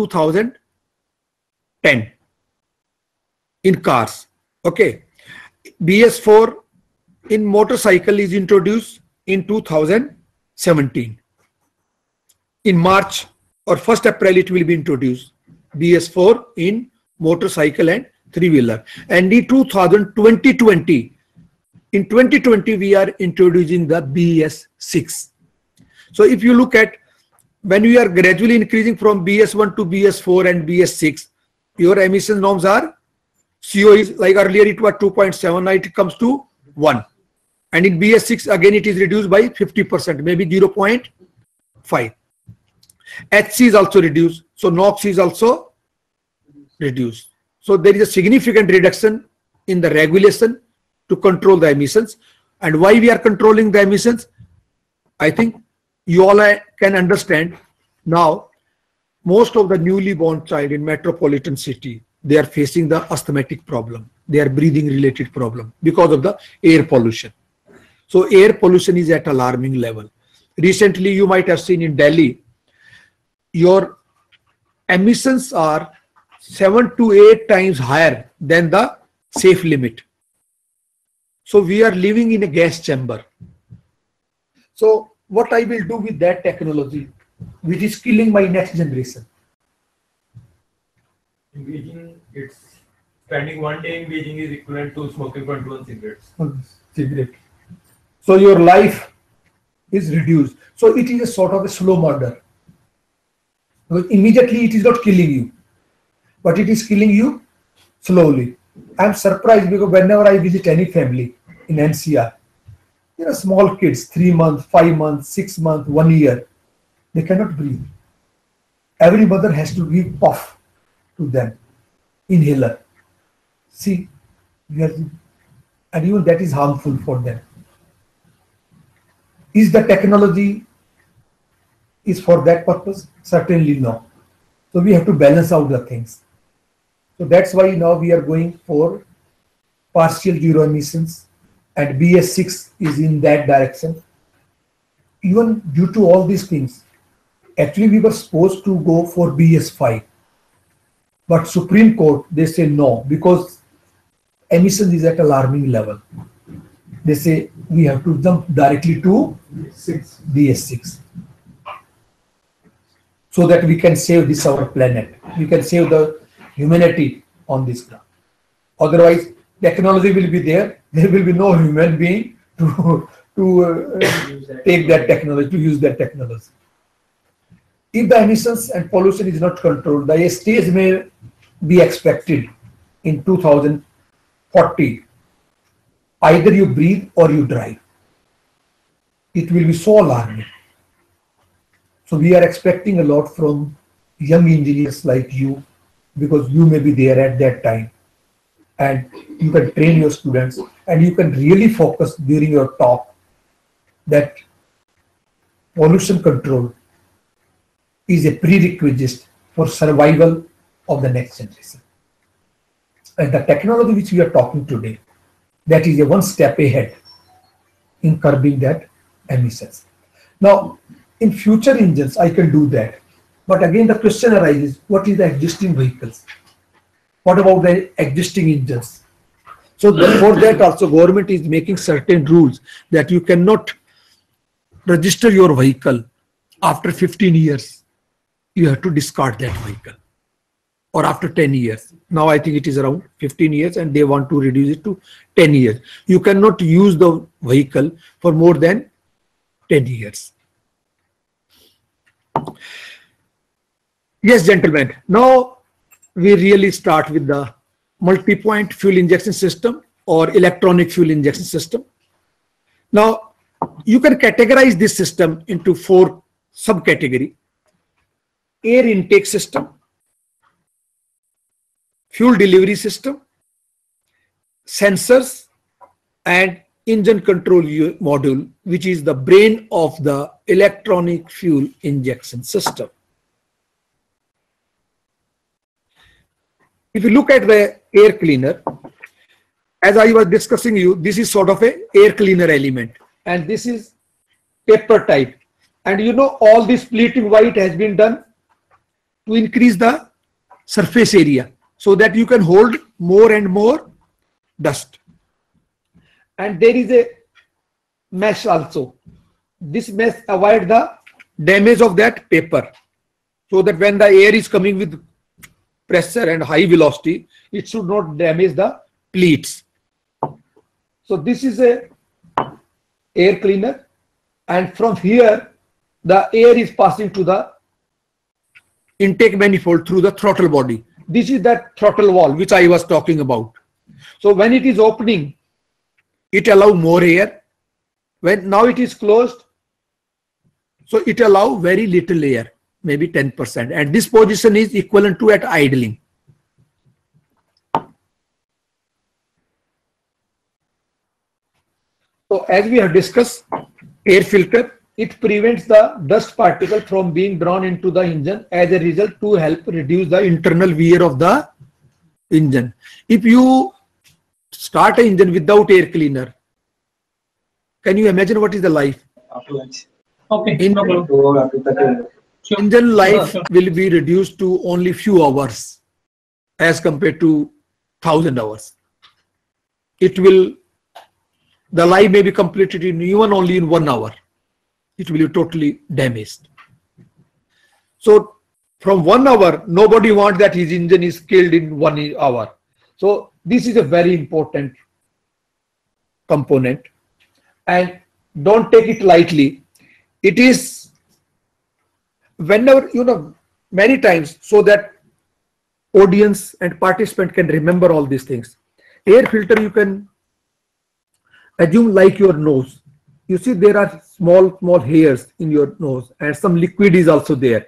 2010 in cars. Okay. BS4 in motorcycle is introduced in 2017. In March or 1st April it will be introduced, BS4 in motorcycle and three-wheeler. And in 2020, we are introducing the BS6. So if you look at, when we are gradually increasing from BS1 to BS4 and BS6, your emission norms are, CO is like earlier it was 2.7, now it comes to 1. And in BS6 again it is reduced by 50%, maybe 0.5. HC is also reduced, so NOx is also reduced. So there is a significant reduction in the regulation to control the emissions. And why we are controlling the emissions, I think you all can understand now. Most of the newly born child in metropolitan city, they are facing the asthmatic problem, they are breathing related problem because of the air pollution. So air pollution is at alarming level. Recently you might have seen in Delhi, your emissions are 7 to 8 times higher than the safe limit. So we are living in a gas chamber. So what I will do with that technology, which is killing my next generation. In Beijing, it's spending 1 day in Beijing is equivalent to smoking 21 cigarettes. Cigarette. So your life is reduced. So it is a sort of a slow murder. Because immediately it is not killing you, but it is killing you slowly. I'm surprised because whenever I visit any family in NCR, small kids, 3 months, 5 months, 6 months, 1 year, they cannot breathe. Every mother has to give puff to them, inhaler. See, and even that is harmful for them. Is the technology is for that purpose? Certainly no. So we have to balance out the things. So that's why now we are going for partial zero emissions, and BS6 is in that direction. Even due to all these things, actually we were supposed to go for BS5, but Supreme Court, they say no, because emission is at alarming level. They say we have to jump directly to BS6 so that we can save this our planet. We can save the humanity on this ground. Otherwise, technology will be there. There will be no human being to take that technology, to use that technology. If the emissions and pollution is not controlled, the stage may be expected in 2040. Either you breathe or you drive. It will be so alarming. So we are expecting a lot from young engineers like you, because you may be there at that time, and you can train your students, and you can really focus during your talk that pollution control is a prerequisite for survival of the next generation. And the technology which we are talking today, that is a one step ahead in curbing that emissions. Now, in future engines, I can do that. But again, the question arises, what is the existing vehicles? What about the existing engines? So for that also, government is making certain rules that you cannot register your vehicle after 15 years. You have to discard that vehicle, or after 10 years. Now I think it is around 15 years and they want to reduce it to 10 years. You cannot use the vehicle for more than 10 years. Yes, gentlemen. Now we really start with the multi-point fuel injection system or electronic fuel injection system. Now you can categorize this system into 4 subcategories: air intake system, fuel delivery system, sensors, and engine control module, which is the brain of the electronic fuel injection system. If you look at the air cleaner, as I was discussing you, this is sort of a air cleaner element, and this is paper type. And all this pleating white has been done to increase the surface area so that you can hold more and more dust. And there is a mesh also. This mesh avoids the damage of that paper, so that when the air is coming with pressure and high velocity, it should not damage the pleats. So this is a air cleaner, and from here the air is passing to the intake manifold through the throttle body. This is that throttle valve which I was talking about. So when it is opening, it allows more air. When now it is closed, so it allows very little air, maybe 10%, and this position is equivalent to at idling. So as we have discussed, air filter, it prevents the dust particle from being drawn into the engine, as a result to help reduce the internal wear of the engine. If you start an engine without air cleaner, can you imagine what is the life? Okay. Engine life will be reduced to only few hours as compared to 1,000 hours. The life may be completed in even only in 1 hour it will be totally damaged. So from 1 hour, nobody wants that his engine is killed in 1 hour. So this is a very important component, and don't take it lightly. It is whenever, many times, so that audience and participant can remember all these things. Air filter, you can assume like your nose. You see there are small hairs in your nose, and some liquid is also there.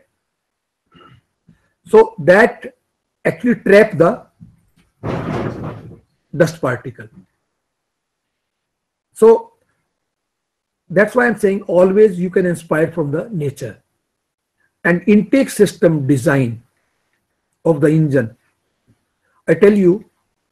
So that actually trap the dust particle. So that's why I'm saying always you can inspire from the nature. And intake system design of the engine, I tell you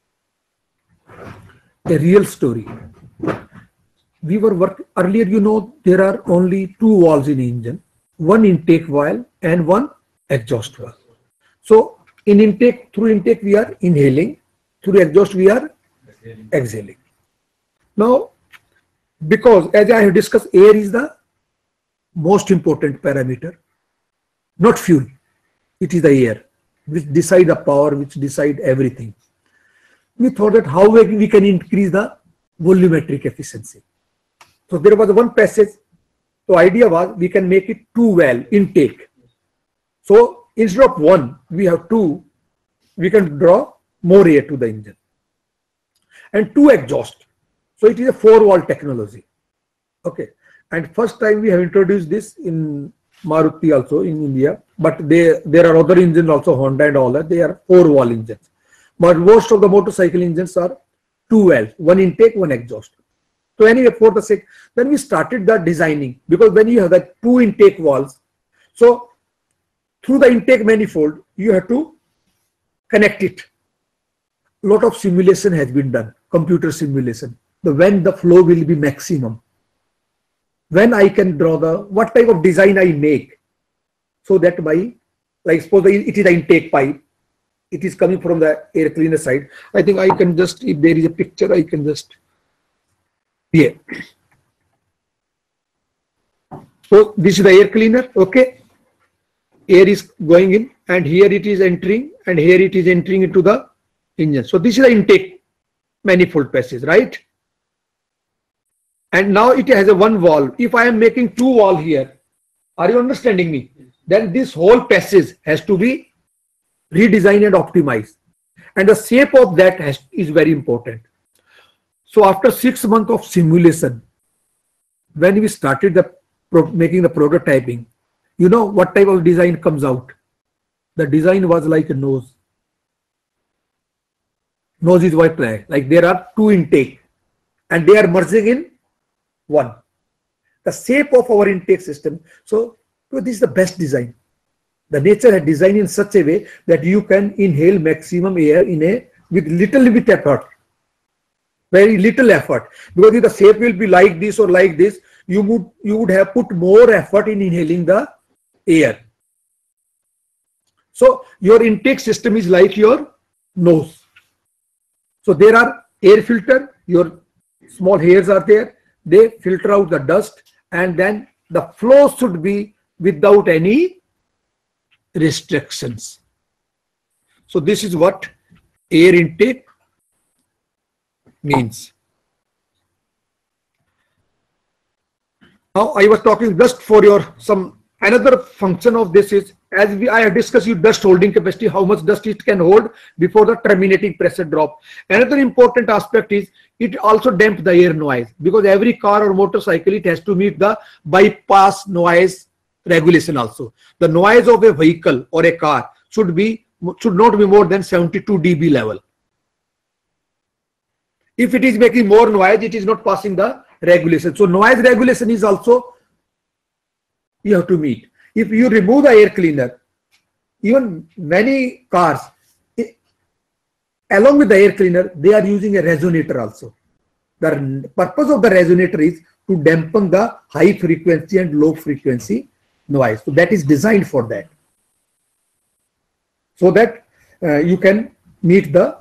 a real story. We were working earlier, there are only 2 valves in engine, one intake valve and one exhaust valve. So in intake, through intake we are inhaling, through exhaust we are exhaling. Now, because as I have discussed, air is the most important parameter, not fuel. It is the air which decide the power, which decide everything. We thought that how we can increase the volumetric efficiency. So there was one passage. So idea was we can make it 2 valve intake. So instead of 1, we have 2. We can draw more air to the engine. And 2 exhaust. So it is a 4 valve technology. Okay. And first time we have introduced this in Maruti also in India. But there are other engines also, Honda and all that. They are 4 valve engines. But most of the motorcycle engines are 2 valves, 1 intake, 1 exhaust. So anyway, for the sake, then we started the designing, because when you have the 2 intake valves, so through the intake manifold, you have to connect it. A lot of simulation has been done, computer simulation, when the flow will be maximum, when I can draw what type of design I make, so that like suppose it is the intake pipe, it is coming from the air cleaner side. I think I can just, if there is a picture, I can just, yeah. So this is the air cleaner, okay. Air is going in, and here it is entering, and here it is entering into the engine. So this is the intake manifold passage, right? And now it has a 1 valve. If I am making 2 valve here, are you understanding me? Then this whole passage has to be redesigned and optimized. And the shape of that is very important. So after 6 months of simulation, when we started making the prototyping, what type of design comes out? The design was like a nose. Nose is white, like there are 2 intake and they are merging in 1. The shape of our intake system. So this is the best design. The nature has designed in such a way that you can inhale maximum air with little bit effort. Very little effort. Because if the shape will be like this or like this, you would have put more effort in inhaling the air. So your intake system is like your nose. So there are air filter, your small hairs are there, they filter out the dust, and then the flow should be without any restrictions. So this is what air intake means. Now I was talking just for your another function of this is, as I have discussed you dust holding capacity, how much dust it can hold before the terminating pressure drop. Another important aspect is it also damps the air noise, because every car or motorcycle, it has to meet the bypass noise regulation also. The noise of a vehicle or a car should not be more than 72 dB level. If it is making more noise, it is not passing the regulation. So noise regulation is also you have to meet. If you remove the air cleaner, even many cars, along with the air cleaner, they are using a resonator also. The purpose of the resonator is to dampen the high frequency and low frequency noise. So that is designed for that. So that you can meet the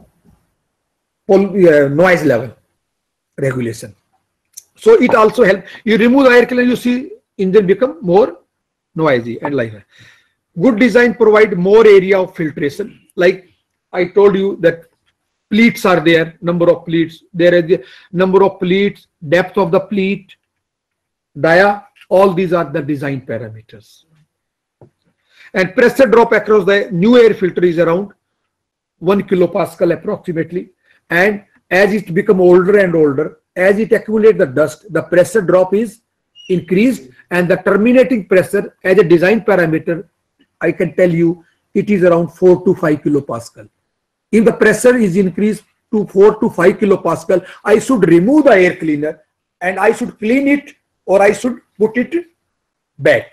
noise level regulation. So it also helps. You remove the air cleaner, you see engine become more noisy and lively. Good design provide more area of filtration. Like I told you that pleats are there, number of pleats, there is the number of pleats, depth of the pleat, dia, all these are the design parameters. And pressure drop across the new air filter is around 1 kilopascal approximately. And as it become older and older, as it accumulates the dust, the pressure drop is increased, and the terminating pressure as a design parameter, I can tell you it is around 4 to 5 kilopascal. If the pressure is increased to 4 to 5 kilopascal, I should remove the air cleaner and I should clean it, or I should put it back.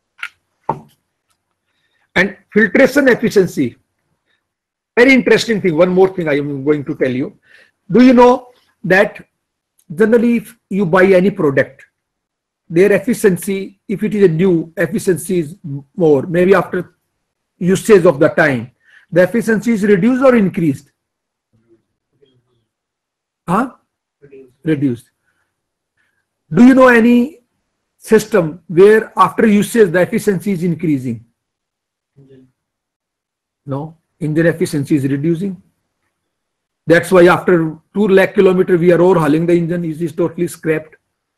And filtration efficiency, very interesting thing. One more thing I am going to tell you. Do you know that generally if you buy any product, their efficiency, if it is a new, efficiency is more. Maybe after usage of the time, the efficiency is reduced or increased? Huh? Reduced. Do you know any system where after usage the efficiency is increasing? No, engine efficiency is reducing. That's why after 2 lakh kilometers we are overhauling the engine, it is totally scrapped.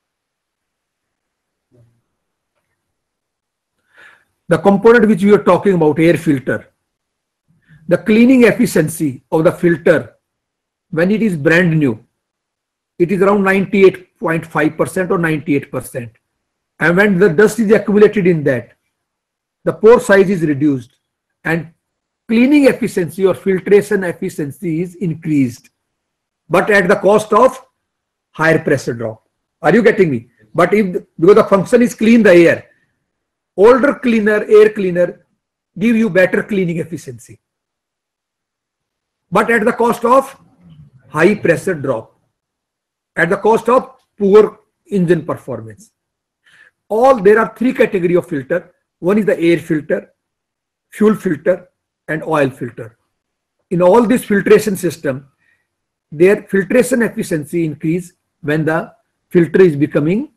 The component which we are talking about, air filter, the cleaning efficiency of the filter when it is brand new, it is around 98.5% or 98%. And when the dust is accumulated in that, the pore size is reduced and cleaning efficiency or filtration efficiency is increased, but at the cost of higher pressure drop. Are you getting me? But if, because the function is clean the air, older cleaner, air cleaner give you better cleaning efficiency, but at the cost of high pressure drop, at the cost of poor engine performance. There are 3 categories of filter. One is the air filter, fuel filter, and oil filter. In all this filtration system, their filtration efficiency increase when the filter is becoming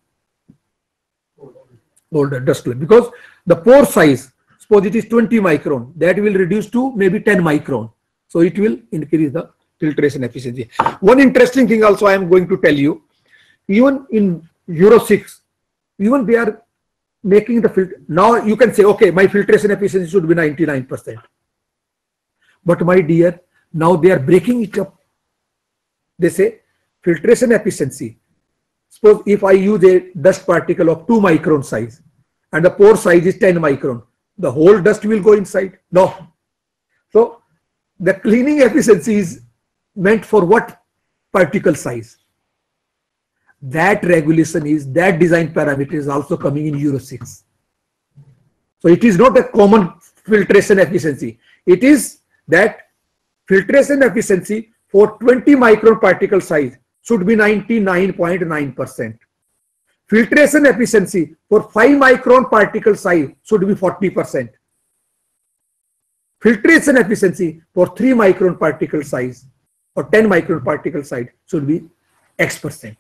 older, dustless, because the pore size, suppose it is 20 micron, that will reduce to maybe 10 micron. So it will increase the filtration efficiency. One interesting thing also I am going to tell you, even in Euro 6, even they are making the filter. Now you can say, okay, my filtration efficiency should be 99%. But my dear, now they are breaking it up. They say filtration efficiency. Suppose if I use a dust particle of 2 micron size and the pore size is 10 micron, the whole dust will go inside? No. So the cleaning efficiency is meant for what particle size? That regulation is, that design parameter is also coming in Euro 6. So it is not a common filtration efficiency. It is that filtration efficiency for 20 micron particle size should be 99.9%. Filtration efficiency for 5 micron particle size should be 40%. Filtration efficiency for 3 micron particle size or 10 micron particle size should be X%.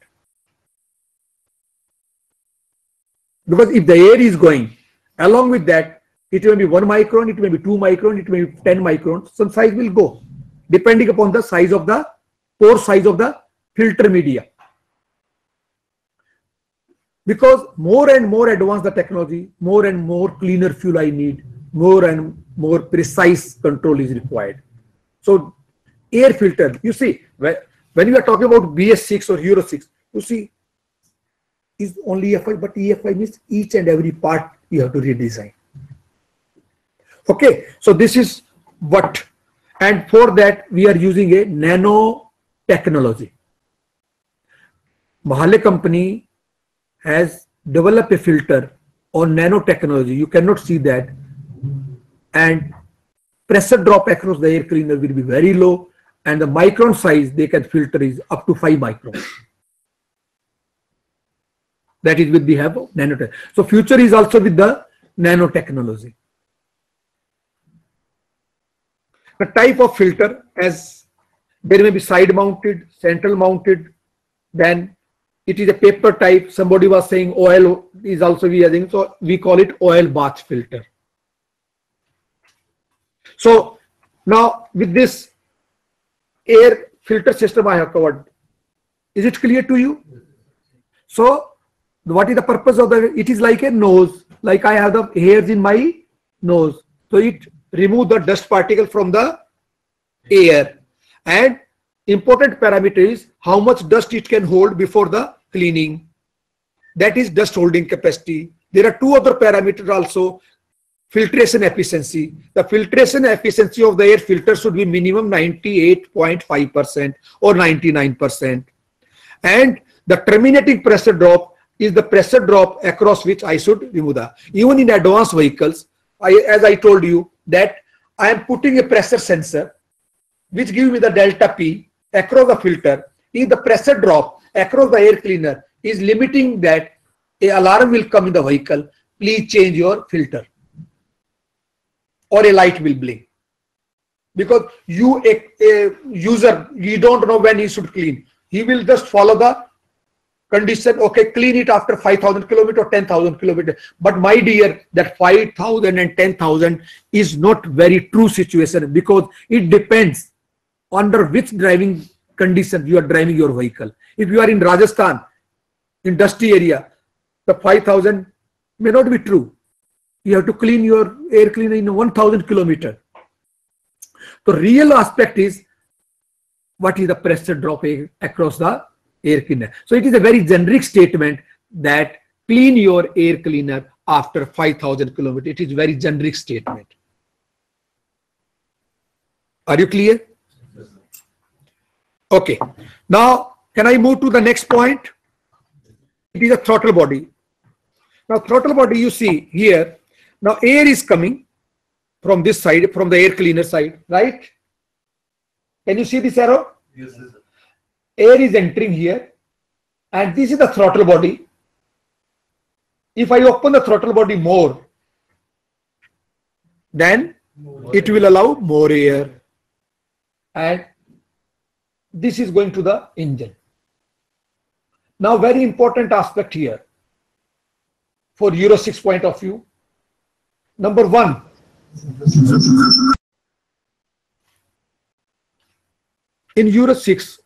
Because if the air is going, along with that, it may be 1 micron, it may be 2 micron, it may be 10 micron, some size will go, depending upon the size of the pore size of the filter media. Because more and more advanced the technology, more and more cleaner fuel I need, more and more precise control is required. So air filter, you see, when you are talking about BS6 or Euro 6, you see, is only EFI, but EFI means each and every part you have to redesign. Okay, so this is what, and for that we are using a nano technology. Mahle company has developed a filter on nanotechnology. You cannot see that, and pressure drop across the air cleaner will be very low, and the micron size they can filter is up to 5 microns. That is with the help of nanotech. So future is also with the nanotechnology. The type of filter, as there may be side mounted, central mounted, then it is a paper type. Somebody was saying oil is also we using, so we call it oil bath filter. So now with this air filter system I have covered, is it clear to you? So what is the purpose of the, it is like a nose, like I have the hairs in my nose, so it removes the dust particle from the air, and important parameter is how much dust it can hold before the cleaning, that is dust holding capacity. There are two other parameters also. Filtration efficiency. The filtration efficiency of the air filter should be minimum 98.5% or 99%. And the terminating pressure drop is the pressure drop across which I should remove the. Even in advanced vehicles, as I told you that I am putting a pressure sensor which gives me the delta P across the filter. If the pressure drop across the air cleaner is limiting that, an alarm will come in the vehicle, please change your filter, or a light will blink, because you, a user, you don't know when he should clean. He will just follow the condition, okay, clean it after 5,000 kilometers or 10,000 kilometers. But my dear, that 5,000 and 10,000 is not very true situation, because it depends under which driving condition you are driving your vehicle. If you are in Rajasthan, in dusty area, the 5,000 may not be true. You have to clean your air cleaner in 1,000 kilometers. The real aspect is what is the pressure drop across the air cleaner. So it is a very generic statement that clean your air cleaner after 5,000 kilometers. It is very generic statement. Are you clear? Okay. Now, can I move to the next point? It is a throttle body. Now, throttle body, you see here. Now, air is coming from this side, from the air cleaner side, right? Can you see this arrow? Yes, sir. Air is entering here, and this is the throttle body. If I open the throttle body more, then it will allow more air, and this is going to the engine. Now, very important aspect here for Euro 6 point of view. Number one, in Euro 6,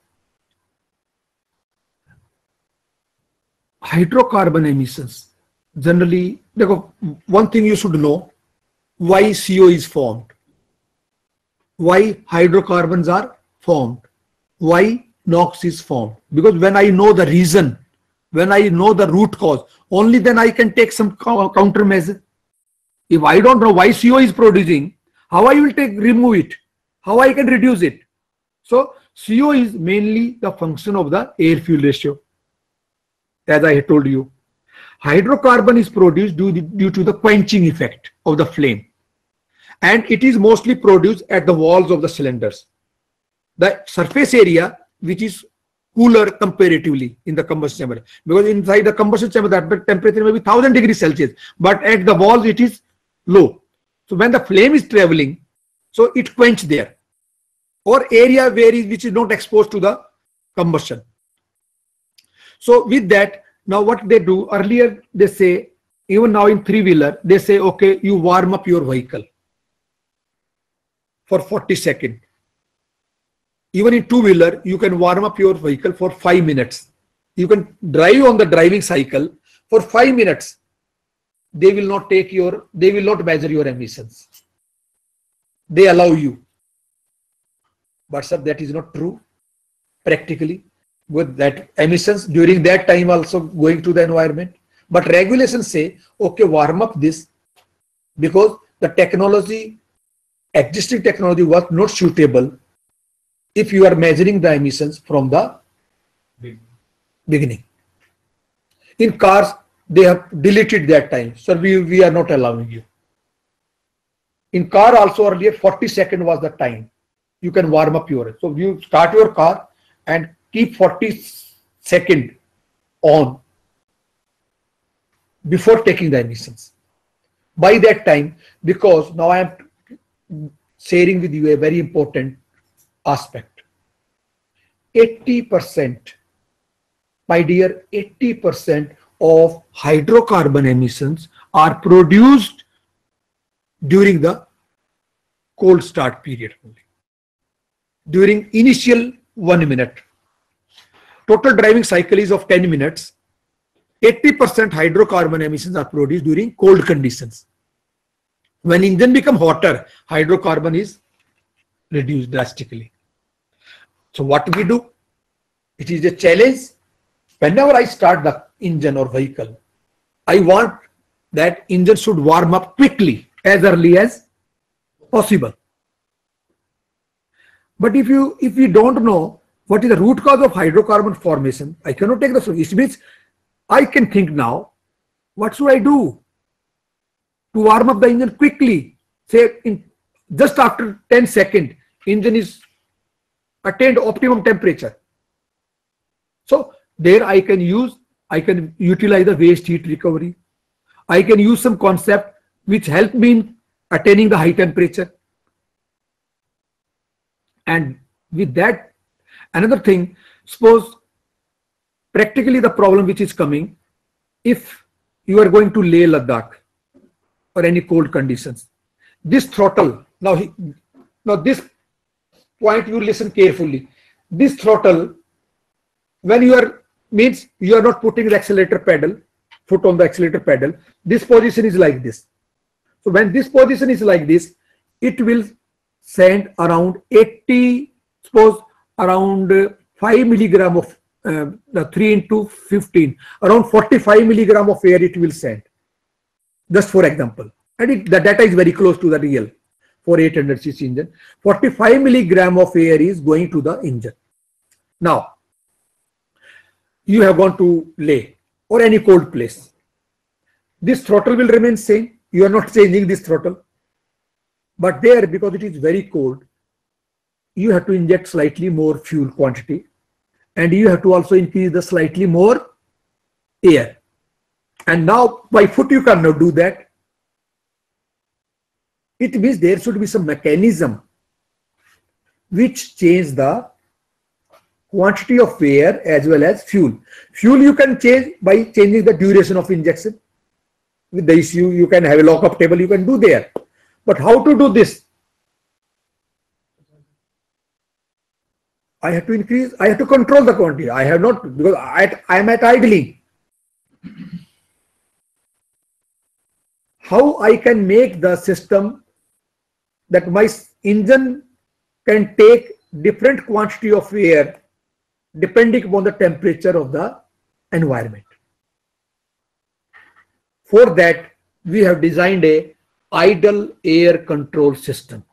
hydrocarbon emissions, generally, one thing you should know, why CO is formed, why hydrocarbons are formed, why NOx is formed. Because when I know the reason, when I know the root cause, only then I can take some countermeasure. If I don't know why CO is producing, how I will remove it, how I can reduce it. So CO is mainly the function of the air fuel ratio. As I told you, hydrocarbon is produced due to the quenching effect of the flame, and it is mostly produced at the walls of the cylinders. The surface area, which is cooler comparatively in the combustion chamber, because inside the combustion chamber the temperature may be 1,000 degrees Celsius, but at the walls it is low. So when the flame is traveling, so it quench there, or area which is not exposed to the combustion. So with that, now what they do, earlier they say, even now in three-wheeler, they say, okay, you warm up your vehicle for 40 seconds. Even in two-wheeler, you can warm up your vehicle for 5 minutes. You can drive on the driving cycle for 5 minutes. They will not measure your emissions. They allow you. But sir, that is not true practically. With that emissions during that time also going to the environment. But regulations say, okay, warm up this, because the technology, existing technology was not suitable if you are measuring the emissions from the beginning. In cars, they have deleted that time. So we are not allowing you. In car also earlier 40 seconds was the time you can warm up your. So you start your car and keep 40 seconds on before taking the emissions. By that time, because now I am sharing with you a very important aspect. 80% My dear, 80% of hydrocarbon emissions are produced during the cold start period only. During initial 1 minute. Total driving cycle is of 10 minutes. 80% hydrocarbon emissions are produced during cold conditions. When engine become hotter, hydrocarbon is reduced drastically. So what we do? It is a challenge. Whenever I start the engine or vehicle, I want that engine should warm up quickly, as early as possible. But if you don't know what is the root cause of hydrocarbon formation, I cannot take the solution. It means I can think now, what should I do to warm up the engine quickly? Say in just after 10 seconds, engine is attained optimum temperature. So there I can utilize the waste heat recovery. I can use some concept which help me in attaining the high temperature. And with that, another thing, suppose practically the problem which is coming, if you are going to Leh Ladakh or any cold conditions, this throttle, now this point you listen carefully, this throttle, when you are, means you are not putting the accelerator pedal, foot on the accelerator pedal, this position is like this. So when this position is like this, it will send around 80, suppose around 5 milligram of 3 into 15, around 45 milligram of air it will send, just for example. And the data is very close to the real for 800cc engine. 45 milligram of air is going to the engine. Now, you have gone to Leh or any cold place. This throttle will remain same. You are not changing this throttle. But there, because it is very cold, you have to inject slightly more fuel quantity, and you have to also increase the slightly more air. And now by foot you cannot do that. It means there should be some mechanism which change the quantity of air as well as fuel. Fuel you can change by changing the duration of injection. With the issue, you can have a lockup table, you can do there. But how to do this? I have to increase, I have to control the quantity. I have not, because I am at idling. How I can make the system that my engine can take different quantity of air depending upon the temperature of the environment. For that, we have designed a idle air control system.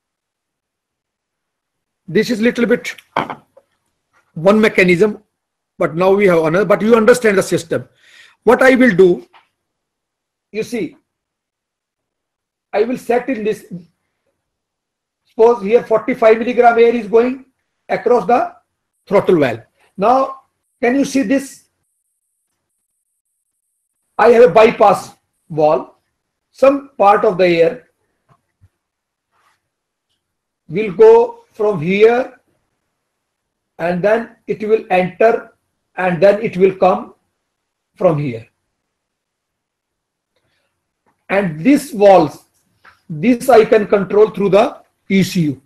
This is little bit one mechanism, but now we have another, but you understand the system. What I will do, you see, I will set in this, suppose here 45 milligram air is going across the throttle valve. Now, can you see this? I have a bypass valve. Some part of the air will go from here and then it will enter and then it will come from here. And this valve, this I can control through the ECU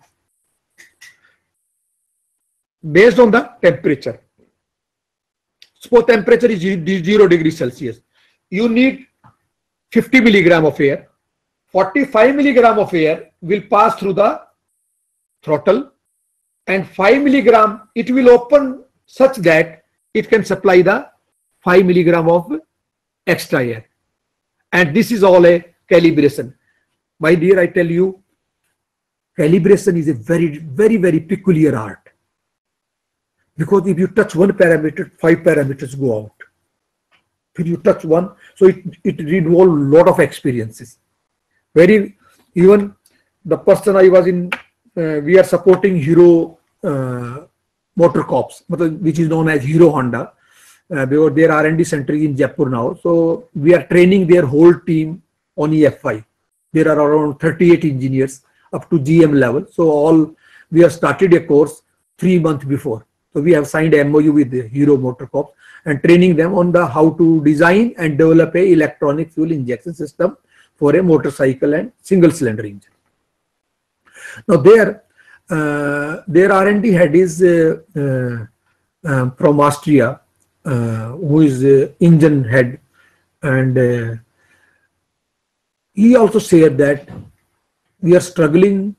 based on the temperature. Suppose temperature is 0 degrees Celsius. You need 50 milligram of air. 45 milligram of air will pass through the throttle, and 5 milligram it will open such that it can supply the 5 milligram of extra air. And this is all a calibration. My dear, I tell you, calibration is a very, very, very peculiar art. Because if you touch one parameter, 5 parameters go out. If you touch one, so it involves a lot of experiences. Even the person I was in, we are supporting Hero Motor Corps, which is known as Hero Honda, because their R&D center is in Jaipur now. So we are training their whole team on EFI. There are around 38 engineers up to GM level. So we have started a course 3 months before. So we have signed MOU with the Hero MotoCorp and training them on the how to design and develop a electronic fuel injection system for a motorcycle and single cylinder engine. Now their R&D head is from Austria, who is engine head, and he also said that we are struggling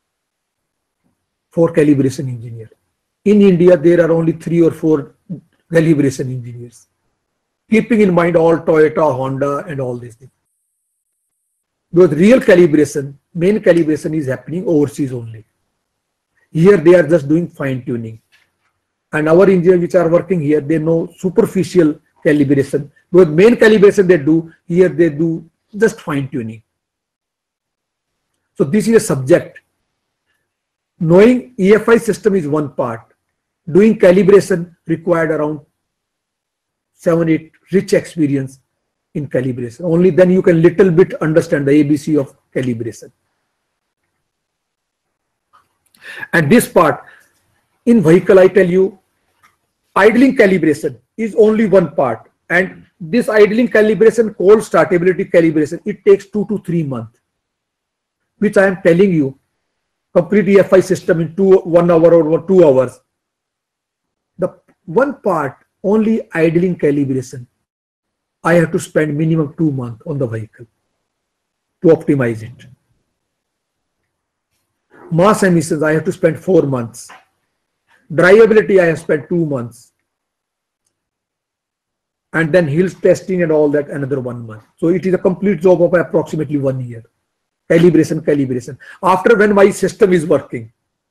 for calibration engineer. In India, there are only 3 or 4 calibration engineers, keeping in mind all Toyota, Honda, and all these things. Because real calibration, main calibration is happening overseas only. Here they are just doing fine tuning. And our engineers which are working here, they know superficial calibration. Because main calibration they do, here they do just fine tuning. So this is a subject. Knowing EFI system is one part. Doing calibration required around 7-8 rich experience in calibration. Only then you can little bit understand the ABC of calibration. And this part, in vehicle, I tell you, idling calibration is only one part. And this idling calibration, cold startability calibration, it takes 2 to 3 months, which I am telling you, complete EFI system in 1 hour or 2 hours. The one part, only idling calibration, I have to spend minimum 2 months on the vehicle to optimize it. Mass emissions, I have to spend 4 months. Drivability, I have spent 2 months. And then hills testing and all that, another 1 month. So it is a complete job of approximately 1 year. Calibration. After when my system is working,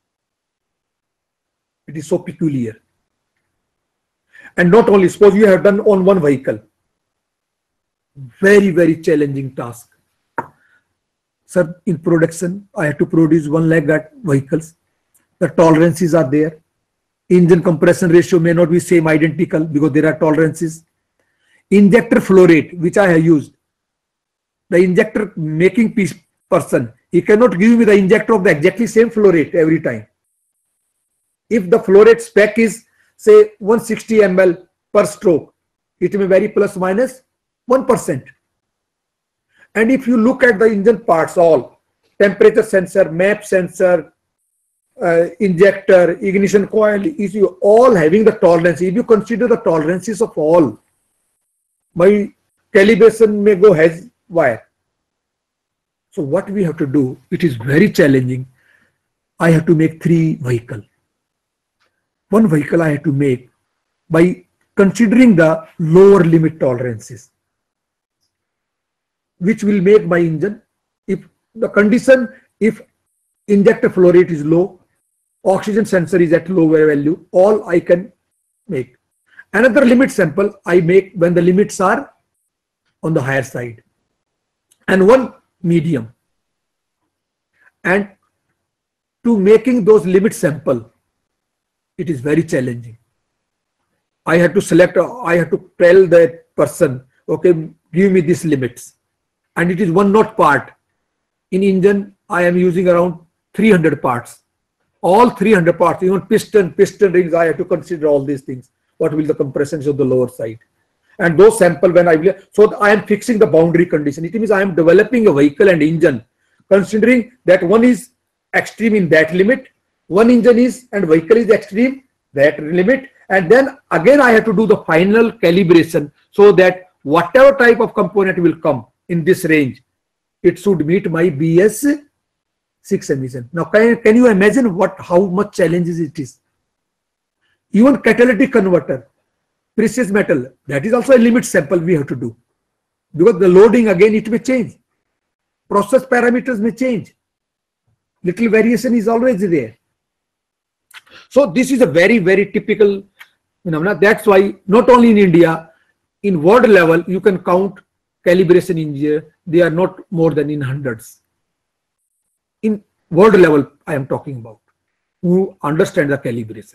it is so peculiar. And not only, suppose you have done on one vehicle. Very, very challenging task. Sir, in production, I have to produce 1 lakh vehicles. The tolerances are there. Engine compression ratio may not be same identical because there are tolerances. Injector flow rate, which I have used. The injector making person, he cannot give me the injector of the exactly same flow rate every time. If the flow rate spec is say 160 ml per stroke, it may vary plus minus 1%. And if you look at the engine parts, all temperature sensor, map sensor, injector, ignition coil, is you all having the tolerance. If you consider the tolerances of all, my calibration may go haywire. So what we have to do, it is very challenging. I have to make 3 vehicles. 1 vehicle I have to make by considering the lower limit tolerances, which will make my engine, if the condition, if injector flow rate is low, oxygen sensor is at lower value, all I can make. Another limit sample I make when the limits are on the higher side, and 1 medium. And to making those limit sample, it is very challenging. I have to select, I have to tell that person, okay, give me these limits. And it is 1 knot part. In engine, I am using around 300 parts. All 300 parts, even piston rings, I have to consider all these things. What will the compressions of the lower side? And those sample when I will, so I am fixing the boundary condition. It means I am developing a vehicle and engine, considering that one is extreme in that limit, one engine is and vehicle is extreme, that limit. And then again, I have to do the final calibration so that whatever type of component will come in this range, it should meet my BS6 emission. Now, can you imagine how much challenges it is? Even catalytic converter, precious metal, that is also a limit sample we have to do. Because the loading again, it may change. Process parameters may change. Little variation is always there. So this is a very, very typical phenomena. That's why not only in India, in world level, you can count calibration engineer. They are not more than in hundreds. In world level, I am talking about, who understand the calibration.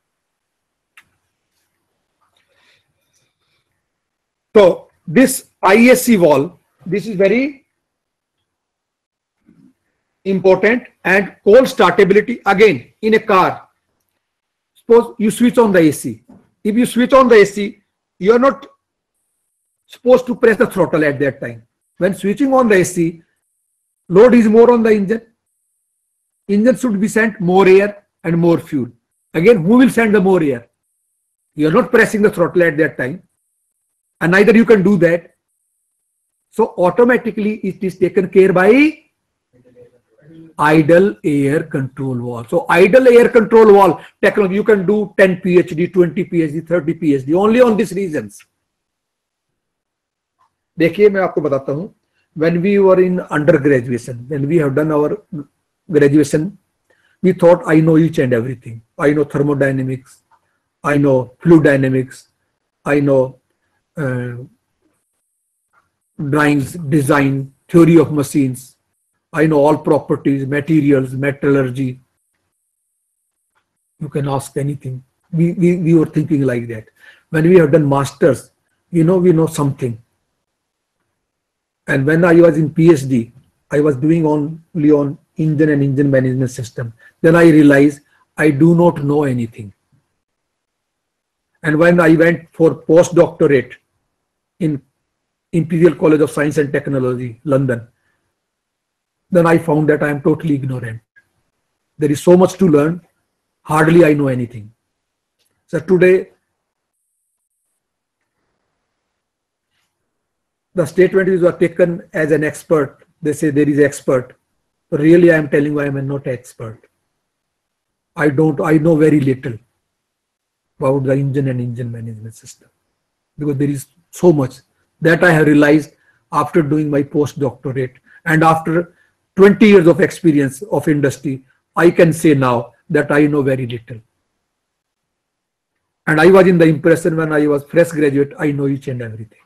So this ISC valve, this is very important. And cold startability, again in a car. Suppose you switch on the AC. If you switch on the AC, you are not supposed to press the throttle at that time. When switching on the AC, load is more on the engine. Engine should be sent more air and more fuel. Again, who will send the more air? You are not pressing the throttle at that time, and neither you can do that. So automatically it is taken care by idle air control valve. So idle air control valve technology, you can do 10 PhD, 20 PhD, 30 PhD only on these reasons. देखिए मैं आपको बताता हूँ, when we were in undergraduation, when we have done our graduation, we thought I know each and everything. I know thermodynamics, I know fluid dynamics, I know drawings, design, theory of machines, I know all properties, materials, metallurgy. You can ask anything. We were thinking like that. When we have done masters, we know something. And when I was in PhD, I was doing only on engine and engine management system. Then I realized I do not know anything. And when I went for postdoctorate in Imperial College of Science and Technology, London, then I found that I am totally ignorant. There is so much to learn, hardly I know anything. So today, the statement is taken as an expert. They say there is expert. But really, I am telling you I am not expert. I know very little about the engine and engine management system, because there is so much that I have realized after doing my postdoctorate and after 20 years of experience of industry. I can say now that I know very little. And I was in the impression when I was fresh graduate, I know each and everything.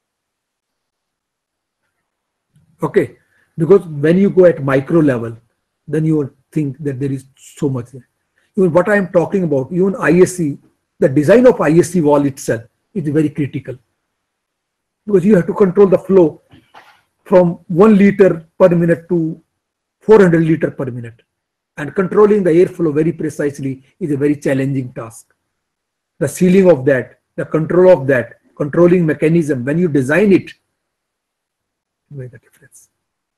Okay, because when you go at micro level, then you will think that there is so much there. Even what I am talking about, even ISC, the design of ISC wall itself is very critical, because you have to control the flow from 1 liter per minute to 400 liter per minute, and controlling the airflow very precisely is a very challenging task. The sealing of that, the control of that, controlling mechanism, when you design it, make the difference.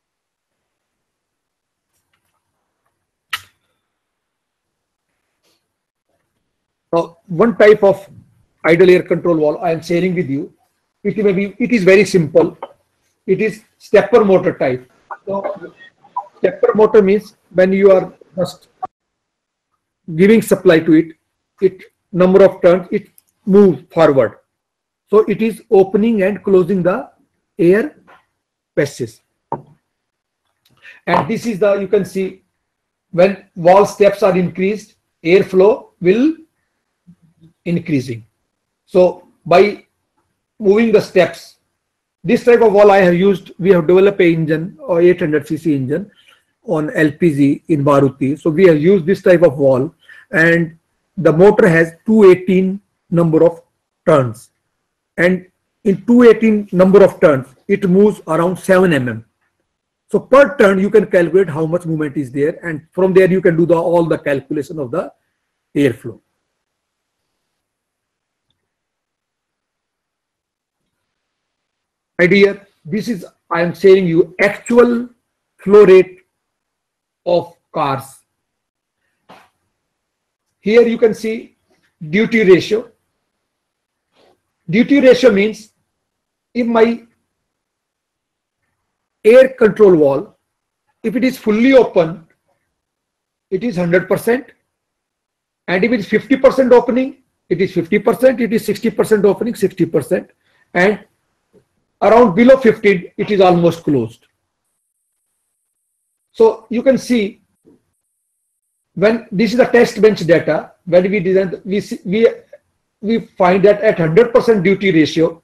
Now, one type of idle air control valve I am sharing with you. It is very simple. It is stepper motor type. So, stepper motor means when you are just giving supply to it, number of turns, it moves forward. So it is opening and closing the air passages. And this is you can see when valve steps are increased, airflow will increasing. So by moving the steps, this type of valve I have used, we have developed an engine or 800cc engine on LPG in Maruti. So we have used this type of valve, and the motor has 218 number of turns, and in 218 number of turns, it moves around 7 mm. So per turn, you can calculate how much movement is there, and from there you can do all the calculation of the airflow. My dear, this is, I am saying you, actual flow rate of cars. Here you can see duty ratio. Duty ratio means if my air control valve, if it is fully open, it is 100%, and if it is 50% opening, it is 50%, it is 60% opening, 60%, and around below 50, it is almost closed. So you can see, when this is the test bench data, when we design, we find that at 100% duty ratio,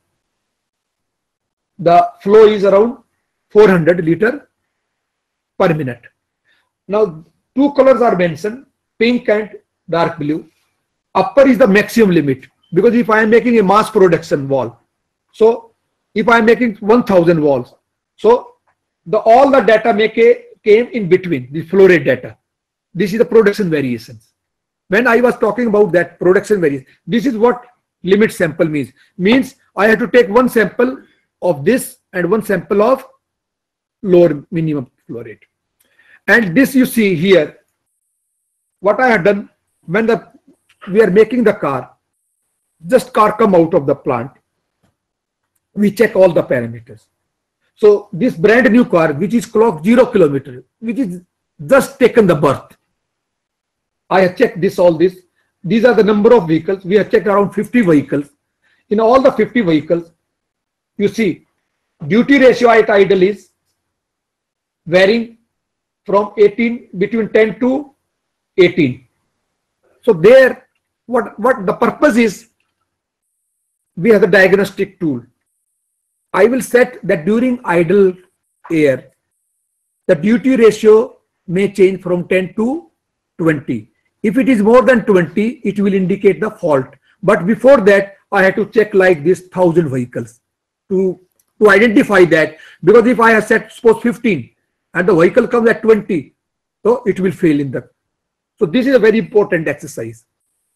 the flow is around 400 liter per minute. Now, two colors are mentioned, pink and dark blue. Upper is the maximum limit, because if I am making a mass production valve, so if I am making 1000 valves, so all the data came in between the flow rate data. This is the production variations. when I was talking about that production varies, this is what limit sample means. Means I have to take one sample of this and one sample of lower minimum flow rate. And this you see here, what I have done when we are making the car, just car come out of the plant, we check all the parameters. So this brand new car, which is clocked 0 kilometer, which is just taken the birth, I have checked all this. These are the number of vehicles. We have checked around 50 vehicles. In all the 50 vehicles, you see duty ratio at idle is varying from 18, between 10 to 18. So there, what the purpose is, we have the diagnostic tool. I will set that during idle air, the duty ratio may change from 10 to 20. If it is more than 20, it will indicate the fault. But before that, I had to check like this 1,000 vehicles to identify that, because if I have set suppose 15 and the vehicle comes at 20, so it will fail in the. So this is a very important exercise.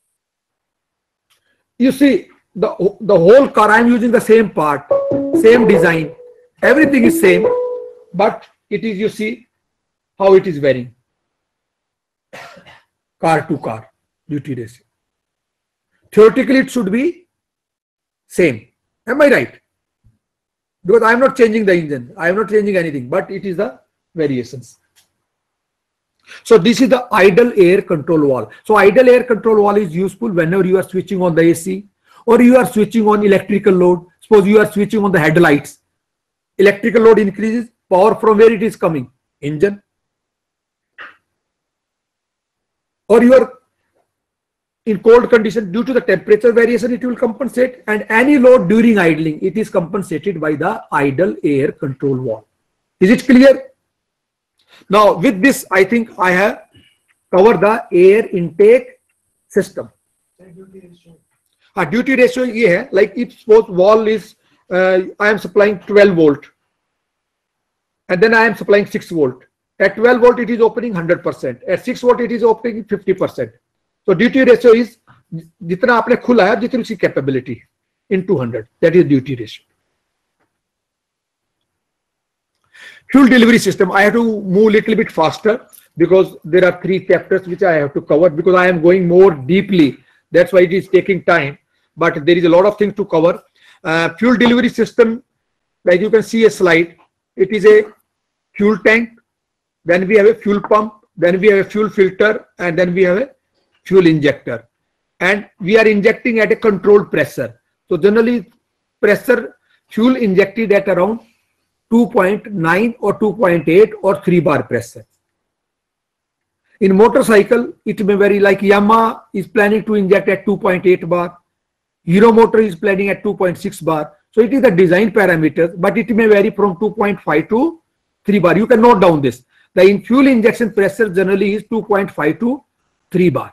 You see, the whole car, I am using the same part, same design, everything is same, but it is, you see how it is varying. Car to car duty ratio. Theoretically, it should be same. Am I right? Because I am not changing the engine, I am not changing anything, but it is the variations. So this is the idle air control valve. So idle air control valve is useful whenever you are switching on the AC or you are switching on electrical load. Suppose you are switching on the headlights. Electrical load increases, power from where it is coming? Engine. Or you are in cold condition, due to the temperature variation, it will compensate, and any load during idling, it is compensated by the idle air control valve. Is it clear? Now with this, I think I have covered the air intake system. Duty ratio ये है, like if suppose wall is I am supplying 12 volt and then I am supplying 6 volt. At 12 volt it is opening 100%. At 6 volt it is opening 50%. So duty ratio is जितना आपने खुला है जितनी उसकी capability into 100. That is duty ratio. Fuel delivery system. I have to move a little bit faster because there are 3 chapters which I have to cover, because I am going more deeply. That's why it is taking time. But there is a lot of things to cover. Fuel delivery system, like you can see a slide. It is a fuel tank. Then we have a fuel pump. Then we have a fuel filter, and then we have a fuel injector. And we are injecting at a controlled pressure. So generally, pressure fuel injected at around 2.9 or 2.8 or 3 bar pressure. In motorcycle, it may vary, like Yamaha is planning to inject at 2.8 bar. Hero Motor is planning at 2.6 bar. So it is the design parameters, but it may vary from 2.5 to 3 bar. You can note down this. The fuel injection pressure generally is 2.5 to 3 bar.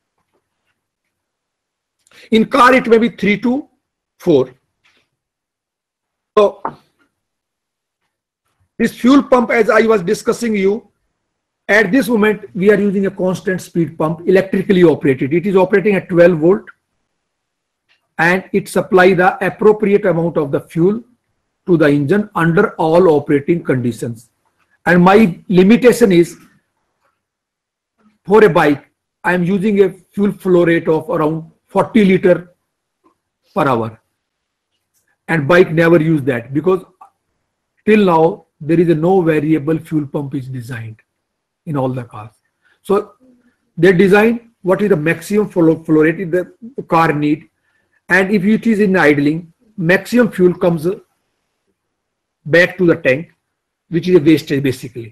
In car, it may be 3 to 4. So this fuel pump, as I was discussing you, at this moment, we are using a constant speed pump, electrically operated. It is operating at 12 volt and it supplies the appropriate amount of the fuel to the engine under all operating conditions. And my limitation is, for a bike, I am using a fuel flow rate of around 40 liter per hour. And bike never use that, because till now, there is a no variable fuel pump is designed in all the cars. So they design what is the maximum flow rate the car need, and if it is in idling, maximum fuel comes back to the tank, which is a wastage basically.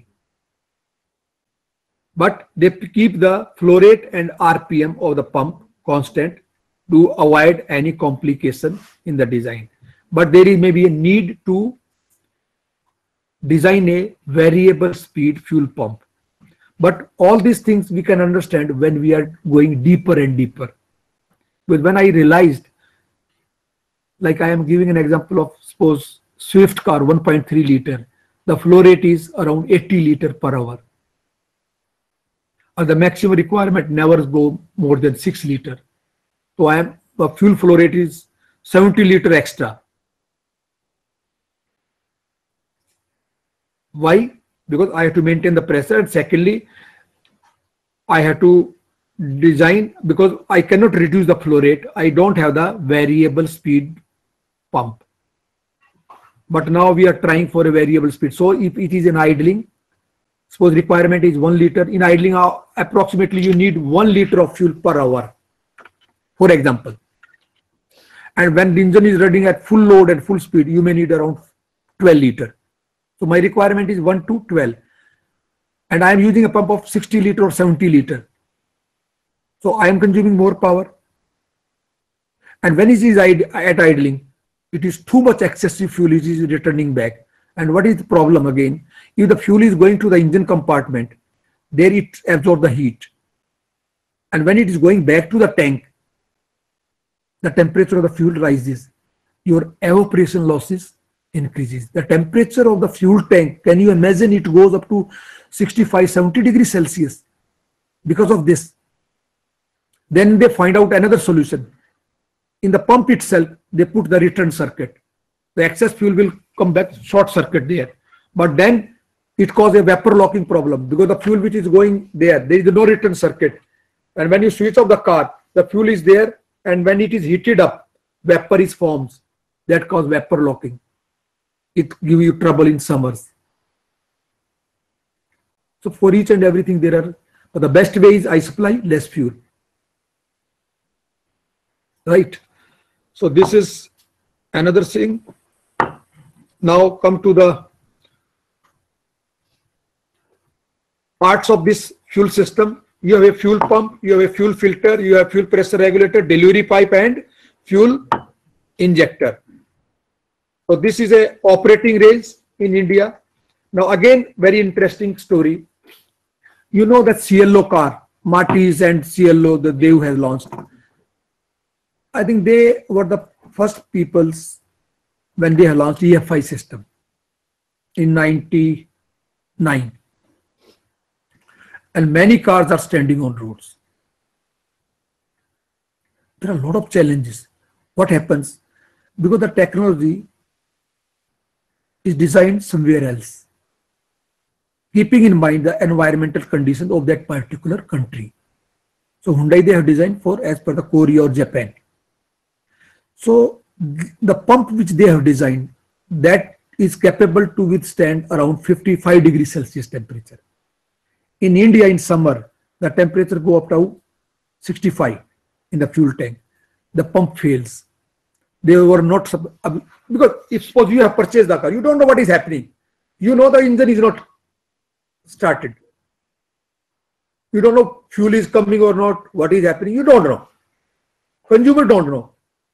But they keep the flow rate and RPM of the pump constant to avoid any complication in the design. But there is maybe a need to design a variable speed fuel pump. But all these things we can understand when we are going deeper and deeper. But when I realized, like I am giving an example of, suppose Swift car 1.3 liter, the flow rate is around 80 liter per hour. the maximum requirement never go more than 6 liter. So the fuel flow rate is 70 liter extra. Why? Because I have to maintain the pressure, and secondly, I have to design, because I cannot reduce the flow rate. I don't have the variable speed pump. But now we are trying for a variable speed. So if it is in idling, suppose requirement is 1 liter. In idling, approximately you need 1 liter of fuel per hour, for example. And when the engine is running at full load and full speed, you may need around 12 liter. So my requirement is 1 to 12. And I am using a pump of 60 liter or 70 liter. So I am consuming more power. And when it is at idling, it is too much excessive fuel, it is returning back. And what is the problem again? If the fuel is going to the engine compartment, there it absorbs the heat. And when it is going back to the tank, the temperature of the fuel rises. Your evaporation losses increases. The temperature of the fuel tank, can you imagine, it goes up to 65-70 degrees Celsius because of this. Then they find out another solution. In the pump itself, they put the return circuit. The excess fuel will come back, short circuit there. But then it causes a vapor locking problem, because the fuel which is going there is no return circuit. And when you switch off the car, the fuel is there, and when it is heated up, vapor is forms. That causes vapor locking. It gives you trouble in summers. So for each and everything there are, but the best way is I supply less fuel. Right. So this is another thing. Now come to the parts of this fuel system. You have a fuel pump, you have a fuel filter, you have fuel pressure regulator, delivery pipe, and fuel injector. So this is a operating range in India. Now again, very interesting story. You know that Cielo car, Martis and Cielo, the Dev has launched. I think they were the first peoples when they have launched EFI system in 99. And many cars are standing on roads. There are a lot of challenges. What happens? Because the technology is designed somewhere else, keeping in mind the environmental conditions of that particular country. So Hyundai, they have designed for as per the Korea or Japan. So the pump which they have designed, that is capable to withstand around 55 degrees Celsius temperature. In India in summer, the temperature go up to 65 in the fuel tank. The pump fails. They were not, because if suppose you have purchased the car, you don't know what is happening. You know the engine is not started. You don't know fuel is coming or not, what is happening, you don't know. Consumer don't know.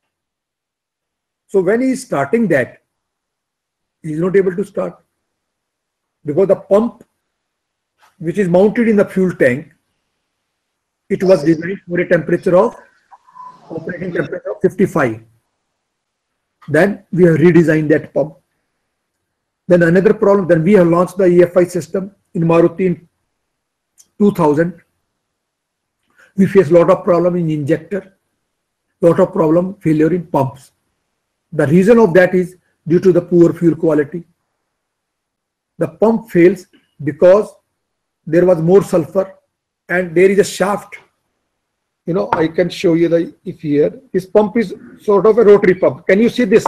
So when he is starting that, he is not able to start, because the pump which is mounted in the fuel tank, it was designed for a temperature of, operating temperature of 55. Then we have redesigned that pump. Then another problem, then we have launched the EFI system in Maruti in 2000. We face a lot of problem in injector, lot of problem failure in pumps. The reason of that is due to the poor fuel quality. The pump fails because there was more sulfur, and there is a shaft. You know, I can show you the, if here, this pump is sort of a rotary pump. Can you see this?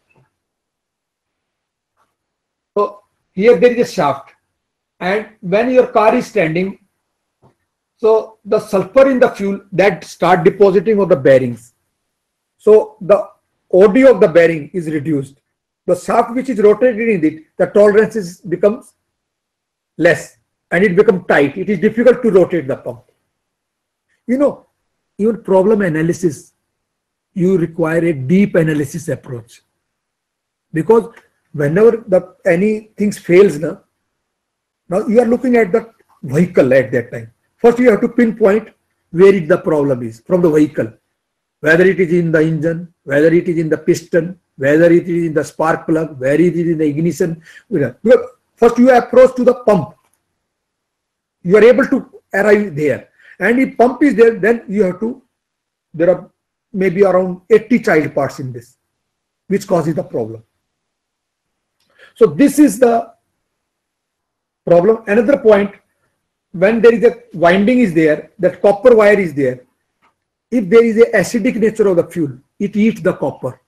So here there is a shaft, and when your car is standing, so the sulfur in the fuel that start depositing on the bearings. So the OD of the bearing is reduced. The shaft which is rotated in it, the tolerance becomes less, and it becomes tight. It is difficult to rotate the pump. You know, even problem analysis, you require a deep analysis approach, because whenever any things fails, now you are looking at the vehicle at that time. First you have to pinpoint where the problem is from the vehicle, whether it is in the engine, whether it is in the piston, whether it is in the spark plug, whether it is in the ignition. First you approach to the pump. You are able to arrive there. And if pump is there, then you have to, there are maybe around 80 child parts in this, which causes the problem. So this is the problem. Another point, when there is a winding is there, that copper wire is there. If there is a acidic nature of the fuel, it eats the copper.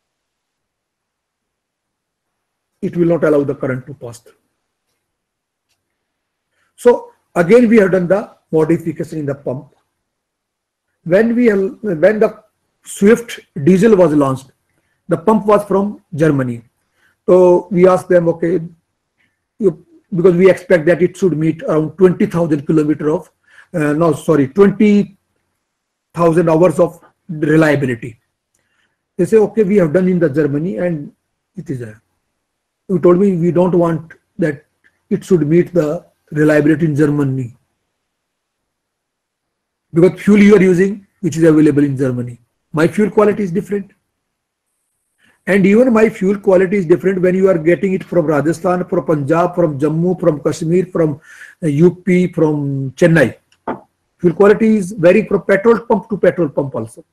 It will not allow the current to pass through. So again, we have done the modification in the pump. When the Swift diesel was launched, the pump was from Germany. So we asked them, okay, because we expect that it should meet around 20,000 kilometers of, 20,000 hours of reliability. They say, okay, we have done in the Germany, and it is a. You told me we don't want that it should meet the reliability in Germany, because fuel you are using, which is available in Germany, my fuel quality is different. And even my fuel quality is different when you are getting it from Rajasthan, from Punjab, from Jammu, from Kashmir, from UP, from Chennai. Fuel quality is varying from petrol pump to petrol pump also.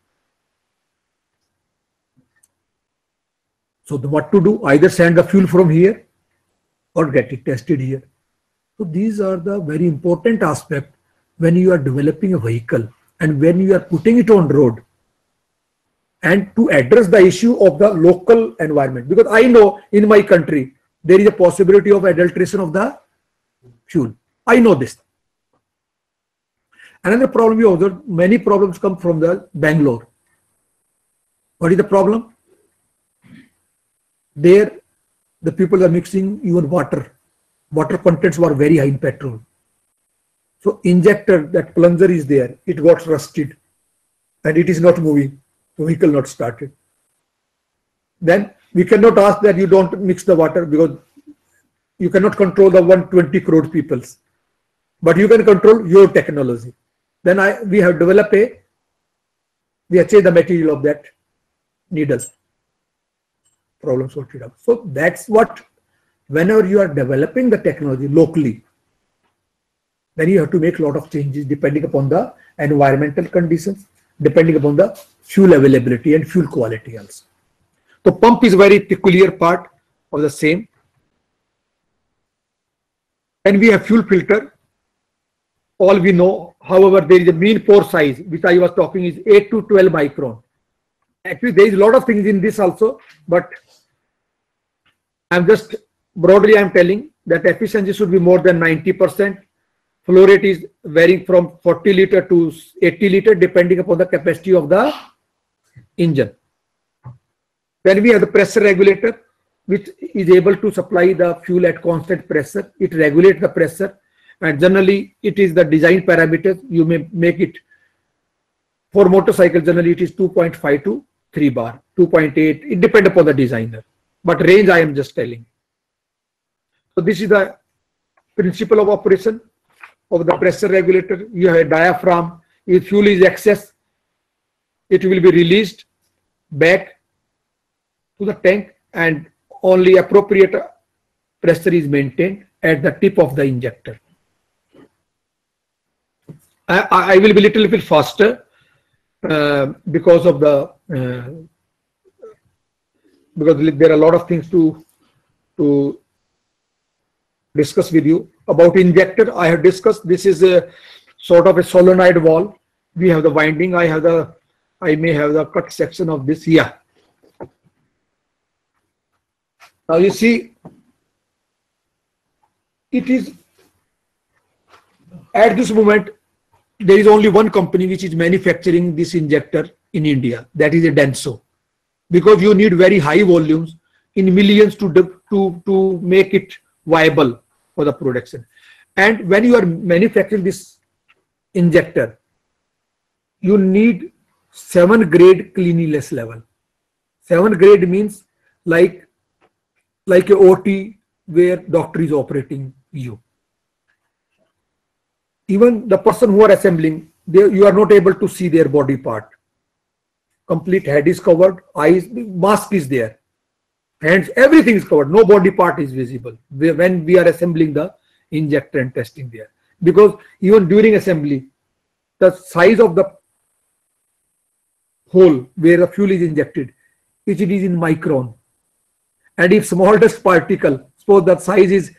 So what to do? Either send the fuel from here or get it tested here. So these are the very important aspects when you are developing a vehicle and when you are putting it on road, and to address the issue of the local environment. Because I know in my country, there is a possibility of adulteration of the fuel. I know this. Another problem we observe, many problems come from the Bangalore. What is the problem? There, the people are mixing even water. Water contents were very high in petrol. So injector, that plunger is there, it got rusted and it is not moving. The vehicle not started. Then we cannot ask that you don't mix the water, because you cannot control the 120 crore peoples, but you can control your technology. Then we have developed we have changed the material of that needle. Problem sorted out. So that's what, whenever you are developing the technology locally, then you have to make a lot of changes depending upon the environmental conditions, depending upon the fuel availability and fuel quality also. So pump is a very peculiar part of the same. And we have fuel filter. All we know, however, there is a mean pore size, which I was talking is 8 to 12 micron. Actually, there is a lot of things in this also, but I'm just broadly I'm telling that efficiency should be more than 90%. Flow rate is varying from 40 liter to 80 liter depending upon the capacity of the engine. Then we have the pressure regulator, which is able to supply the fuel at constant pressure. It regulates the pressure, and generally it is the design parameters. You may make it for motorcycle, generally it is 2.5 to 3 bar, 2.8. It depends upon the designer, but range I am just telling. So this is the principle of operation of the pressure regulator. You have a diaphragm. If fuel is excess, it will be released back to the tank, and only appropriate pressure is maintained at the tip of the injector. I will be little bit faster because of the because there are a lot of things to discuss with you. About injector, I have discussed. This is a sort of a solenoid valve. We have the winding. I may have the cut section of this here. Now you see, it is at this moment there is only one company which is manufacturing this injector in India. That is a Denso, because you need very high volumes in millions to make it viable for the production. And when you are manufacturing this injector, you need 7 grade cleanliness level. 7 grade means like a OT where doctor is operating you. Even the person who are assembling, you are not able to see their body part. Complete head is covered, eyes, mask is there, hands, everything is covered. No body part is visible when we are assembling the injector and testing there. because even during assembly, the size of the hole where the fuel is injected, it is in micron. And if small dust particle, suppose the size is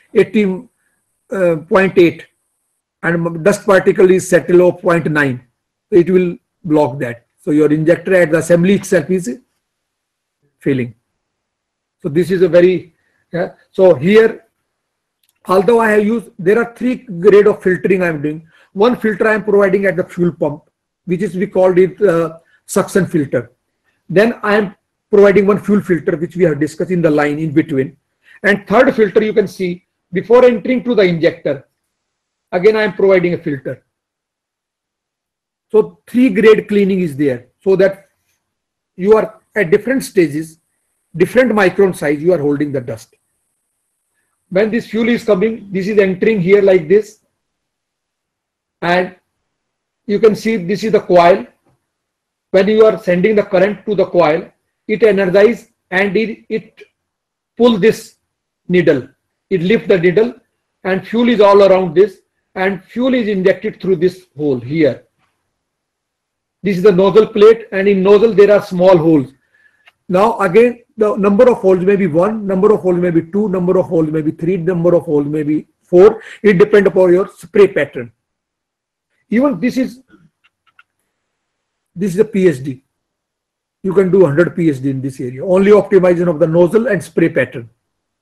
18.8 and dust particle is settle of 0.9, it will block that. So your injector at the assembly itself is failing. So this is a very, so here, although I have used, there are 3 grade of filtering I am doing. One filter I am providing at the fuel pump, which is we called it suction filter. Then I am providing one fuel filter, which we have discussed in the line in between. And third filter, you can see before entering to the injector, again I am providing a filter. So 3 grade cleaning is there, so that you are at different stages, different micron size, you are holding the dust. When this fuel is coming, this is entering here like this, and you can see this is the coil. When you are sending the current to the coil, it energizes and it pull this needle. It lifts the needle and fuel is all around this, and fuel is injected through this hole here. This is the nozzle plate, and in nozzle there are small holes. Now again, the number of holes may be 1, number of holes may be 2, number of holes may be 3, number of holes may be 4. It depends upon your spray pattern. Even this is a PSD. You can do 100 PSD in this area. Only optimization of the nozzle and spray pattern.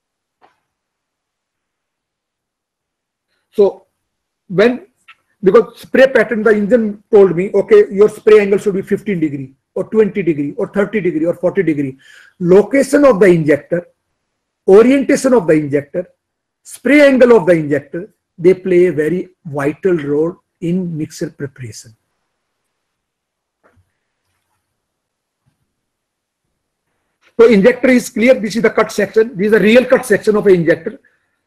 So because spray pattern, the engine told me, okay, your spray angle should be 15 degree or 20 degree or 30 degree or 40 degree. Location of the injector, orientation of the injector, spray angle of the injector, they play a very vital role in mixer preparation. So injector is clear. This is the cut section. This is a real cut section of an injector.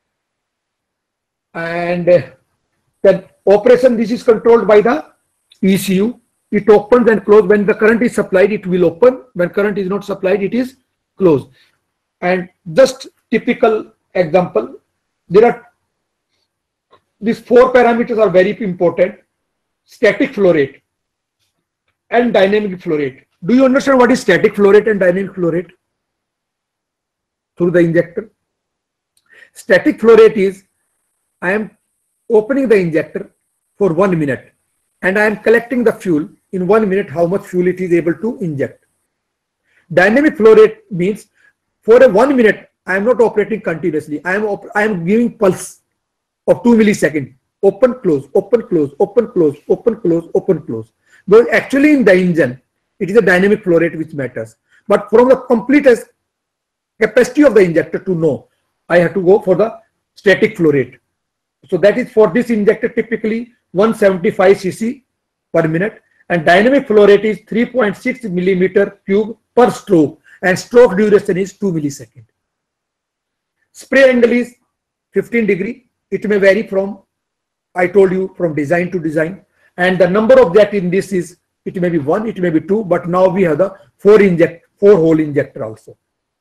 And the operation, this is controlled by the ECU. It opens and closes. When the current is supplied, it will open. When current is not supplied, it is closed. And just typical example, there are these 4 parameters are very important: static flow rate and dynamic flow rate. Do you understand what is static flow rate and dynamic flow rate through the injector? Static flow rate is, I am opening the injector for 1 minute and I am collecting the fuel in 1 minute, how much fuel it is able to inject. Dynamic flow rate means for a 1 minute, I am not operating continuously. I am giving pulse of 2 milliseconds. Open, close, open, close, open, close, open, close, open, close. But actually in the engine, it is a dynamic flow rate which matters. But from the complete capacity of the injector to know, I have to go for the static flow rate. So that is for this injector typically 175 cc per minute, and dynamic flow rate is 3.6 millimeter cube per stroke, and stroke duration is 2 milliseconds. Spray angle is 15 degree. It may vary from, I told you, from design to design, and the number of that in this is, it may be 1, it may be 2, but now we have the 4 hole injector also.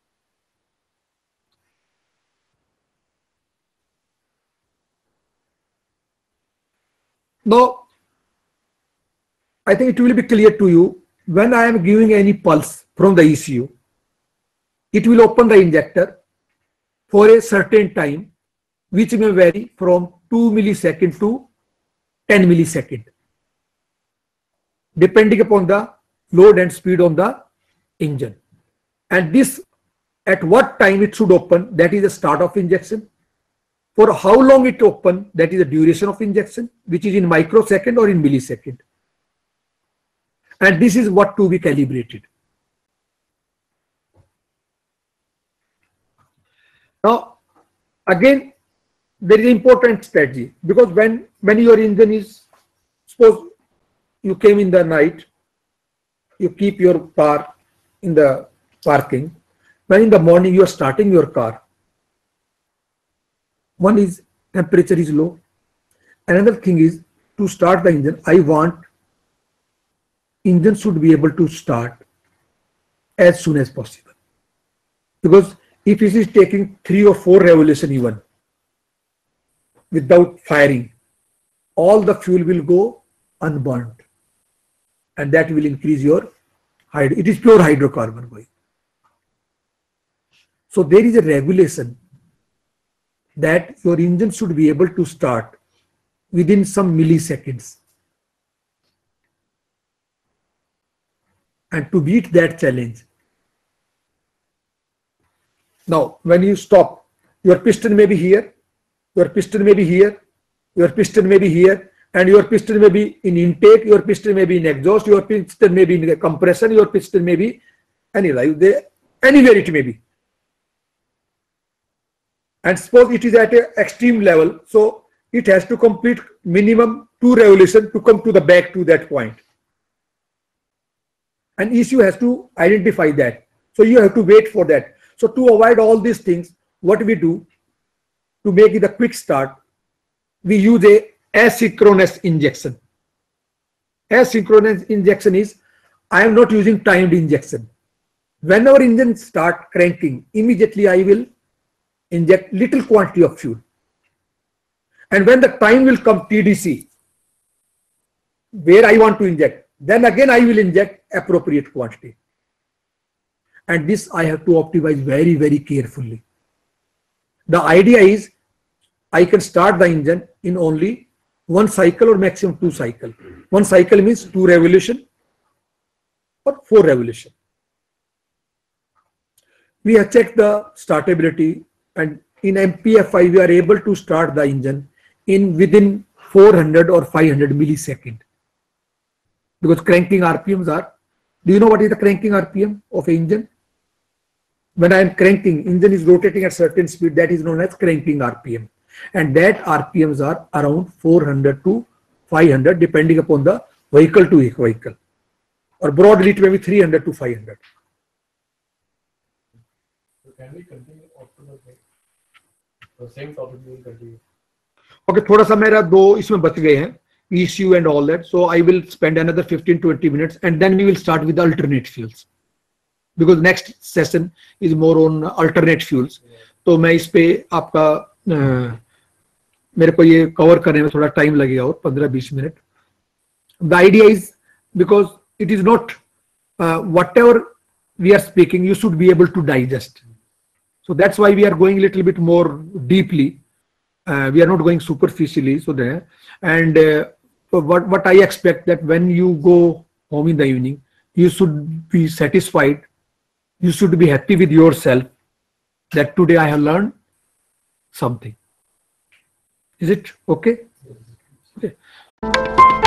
Now, I think it will be clear to you, when I am giving any pulse from the ECU, it will open the injector for a certain time, which may vary from 2 milliseconds to 10 milliseconds, depending upon the load and speed on the engine. And this, at what time it should open, that is the start of injection. For how long it open, that is the duration of injection, which is in microsecond or in millisecond. And this is what to be calibrated. Now, again, there is important strategy, because when your engine is, suppose you came in the night, you keep your car in the parking. When in the morning you are starting your car, one is temperature is low. Another thing is, to start the engine, I want engine should be able to start as soon as possible. Because if it is taking 3 or 4 revolutions even without firing, all the fuel will go unburnt, and that will increase your it is pure hydrocarbon going. So there is a regulation that your engine should be able to start within some milliseconds. And to beat that challenge, now when you stop, your piston may be here, your piston may be here, your piston may be here, and your piston may be in intake, your piston may be in exhaust, your piston may be in the compression, your piston may be anywhere it may be. And suppose it is at an extreme level, so it has to complete minimum 2 revolutions to come to the back to that point. And ECU has to identify that. So you have to wait for that. So to avoid all these things, what we do to make it a quick start, we use a asynchronous injection. Asynchronous injection is, I am not using timed injection. Whenever engine start cranking, immediately I will inject little quantity of fuel. And when the time will come TDC, where I want to inject, then again I will inject appropriate quantity. And this I have to optimize very, very carefully. The idea is I can start the engine in only 1 cycle or maximum 2 cycles. 1 cycle means 2 revolutions or 4 revolutions. We have checked the startability, and in MPFI we are able to start the engine in within 400 or 500 milliseconds. Because cranking RPMs are, do you know what is the cranking RPM of an engine? When I am cranking, engine is rotating at certain speed, that is known as cranking RPM. And that RPMs are around 400 to 500 depending upon the vehicle to vehicle. Or broadly it may be 300 to 500. So can we continue after the break? The same topic we will continue. Okay, थोड़ा सा मेरा 2 इसमें बच गए हैं, ECU and all that. So I will spend another 15-20 minutes and then we will start with the alternate fuels. Because next session is more on alternate fuels. तो मैं इस पे आपका मेरे को ये कवर करने में थोड़ा टाइम लगेगा और 15-20 minute. The idea is, because it is not whatever we are speaking, you should be able to digest. So that's why we are going a little bit more deeply. We are not going superficially. So there, and what I expect that when you go home in the evening, you should be satisfied. You should be happy with yourself that today I have learned something. Is it okay? Okay.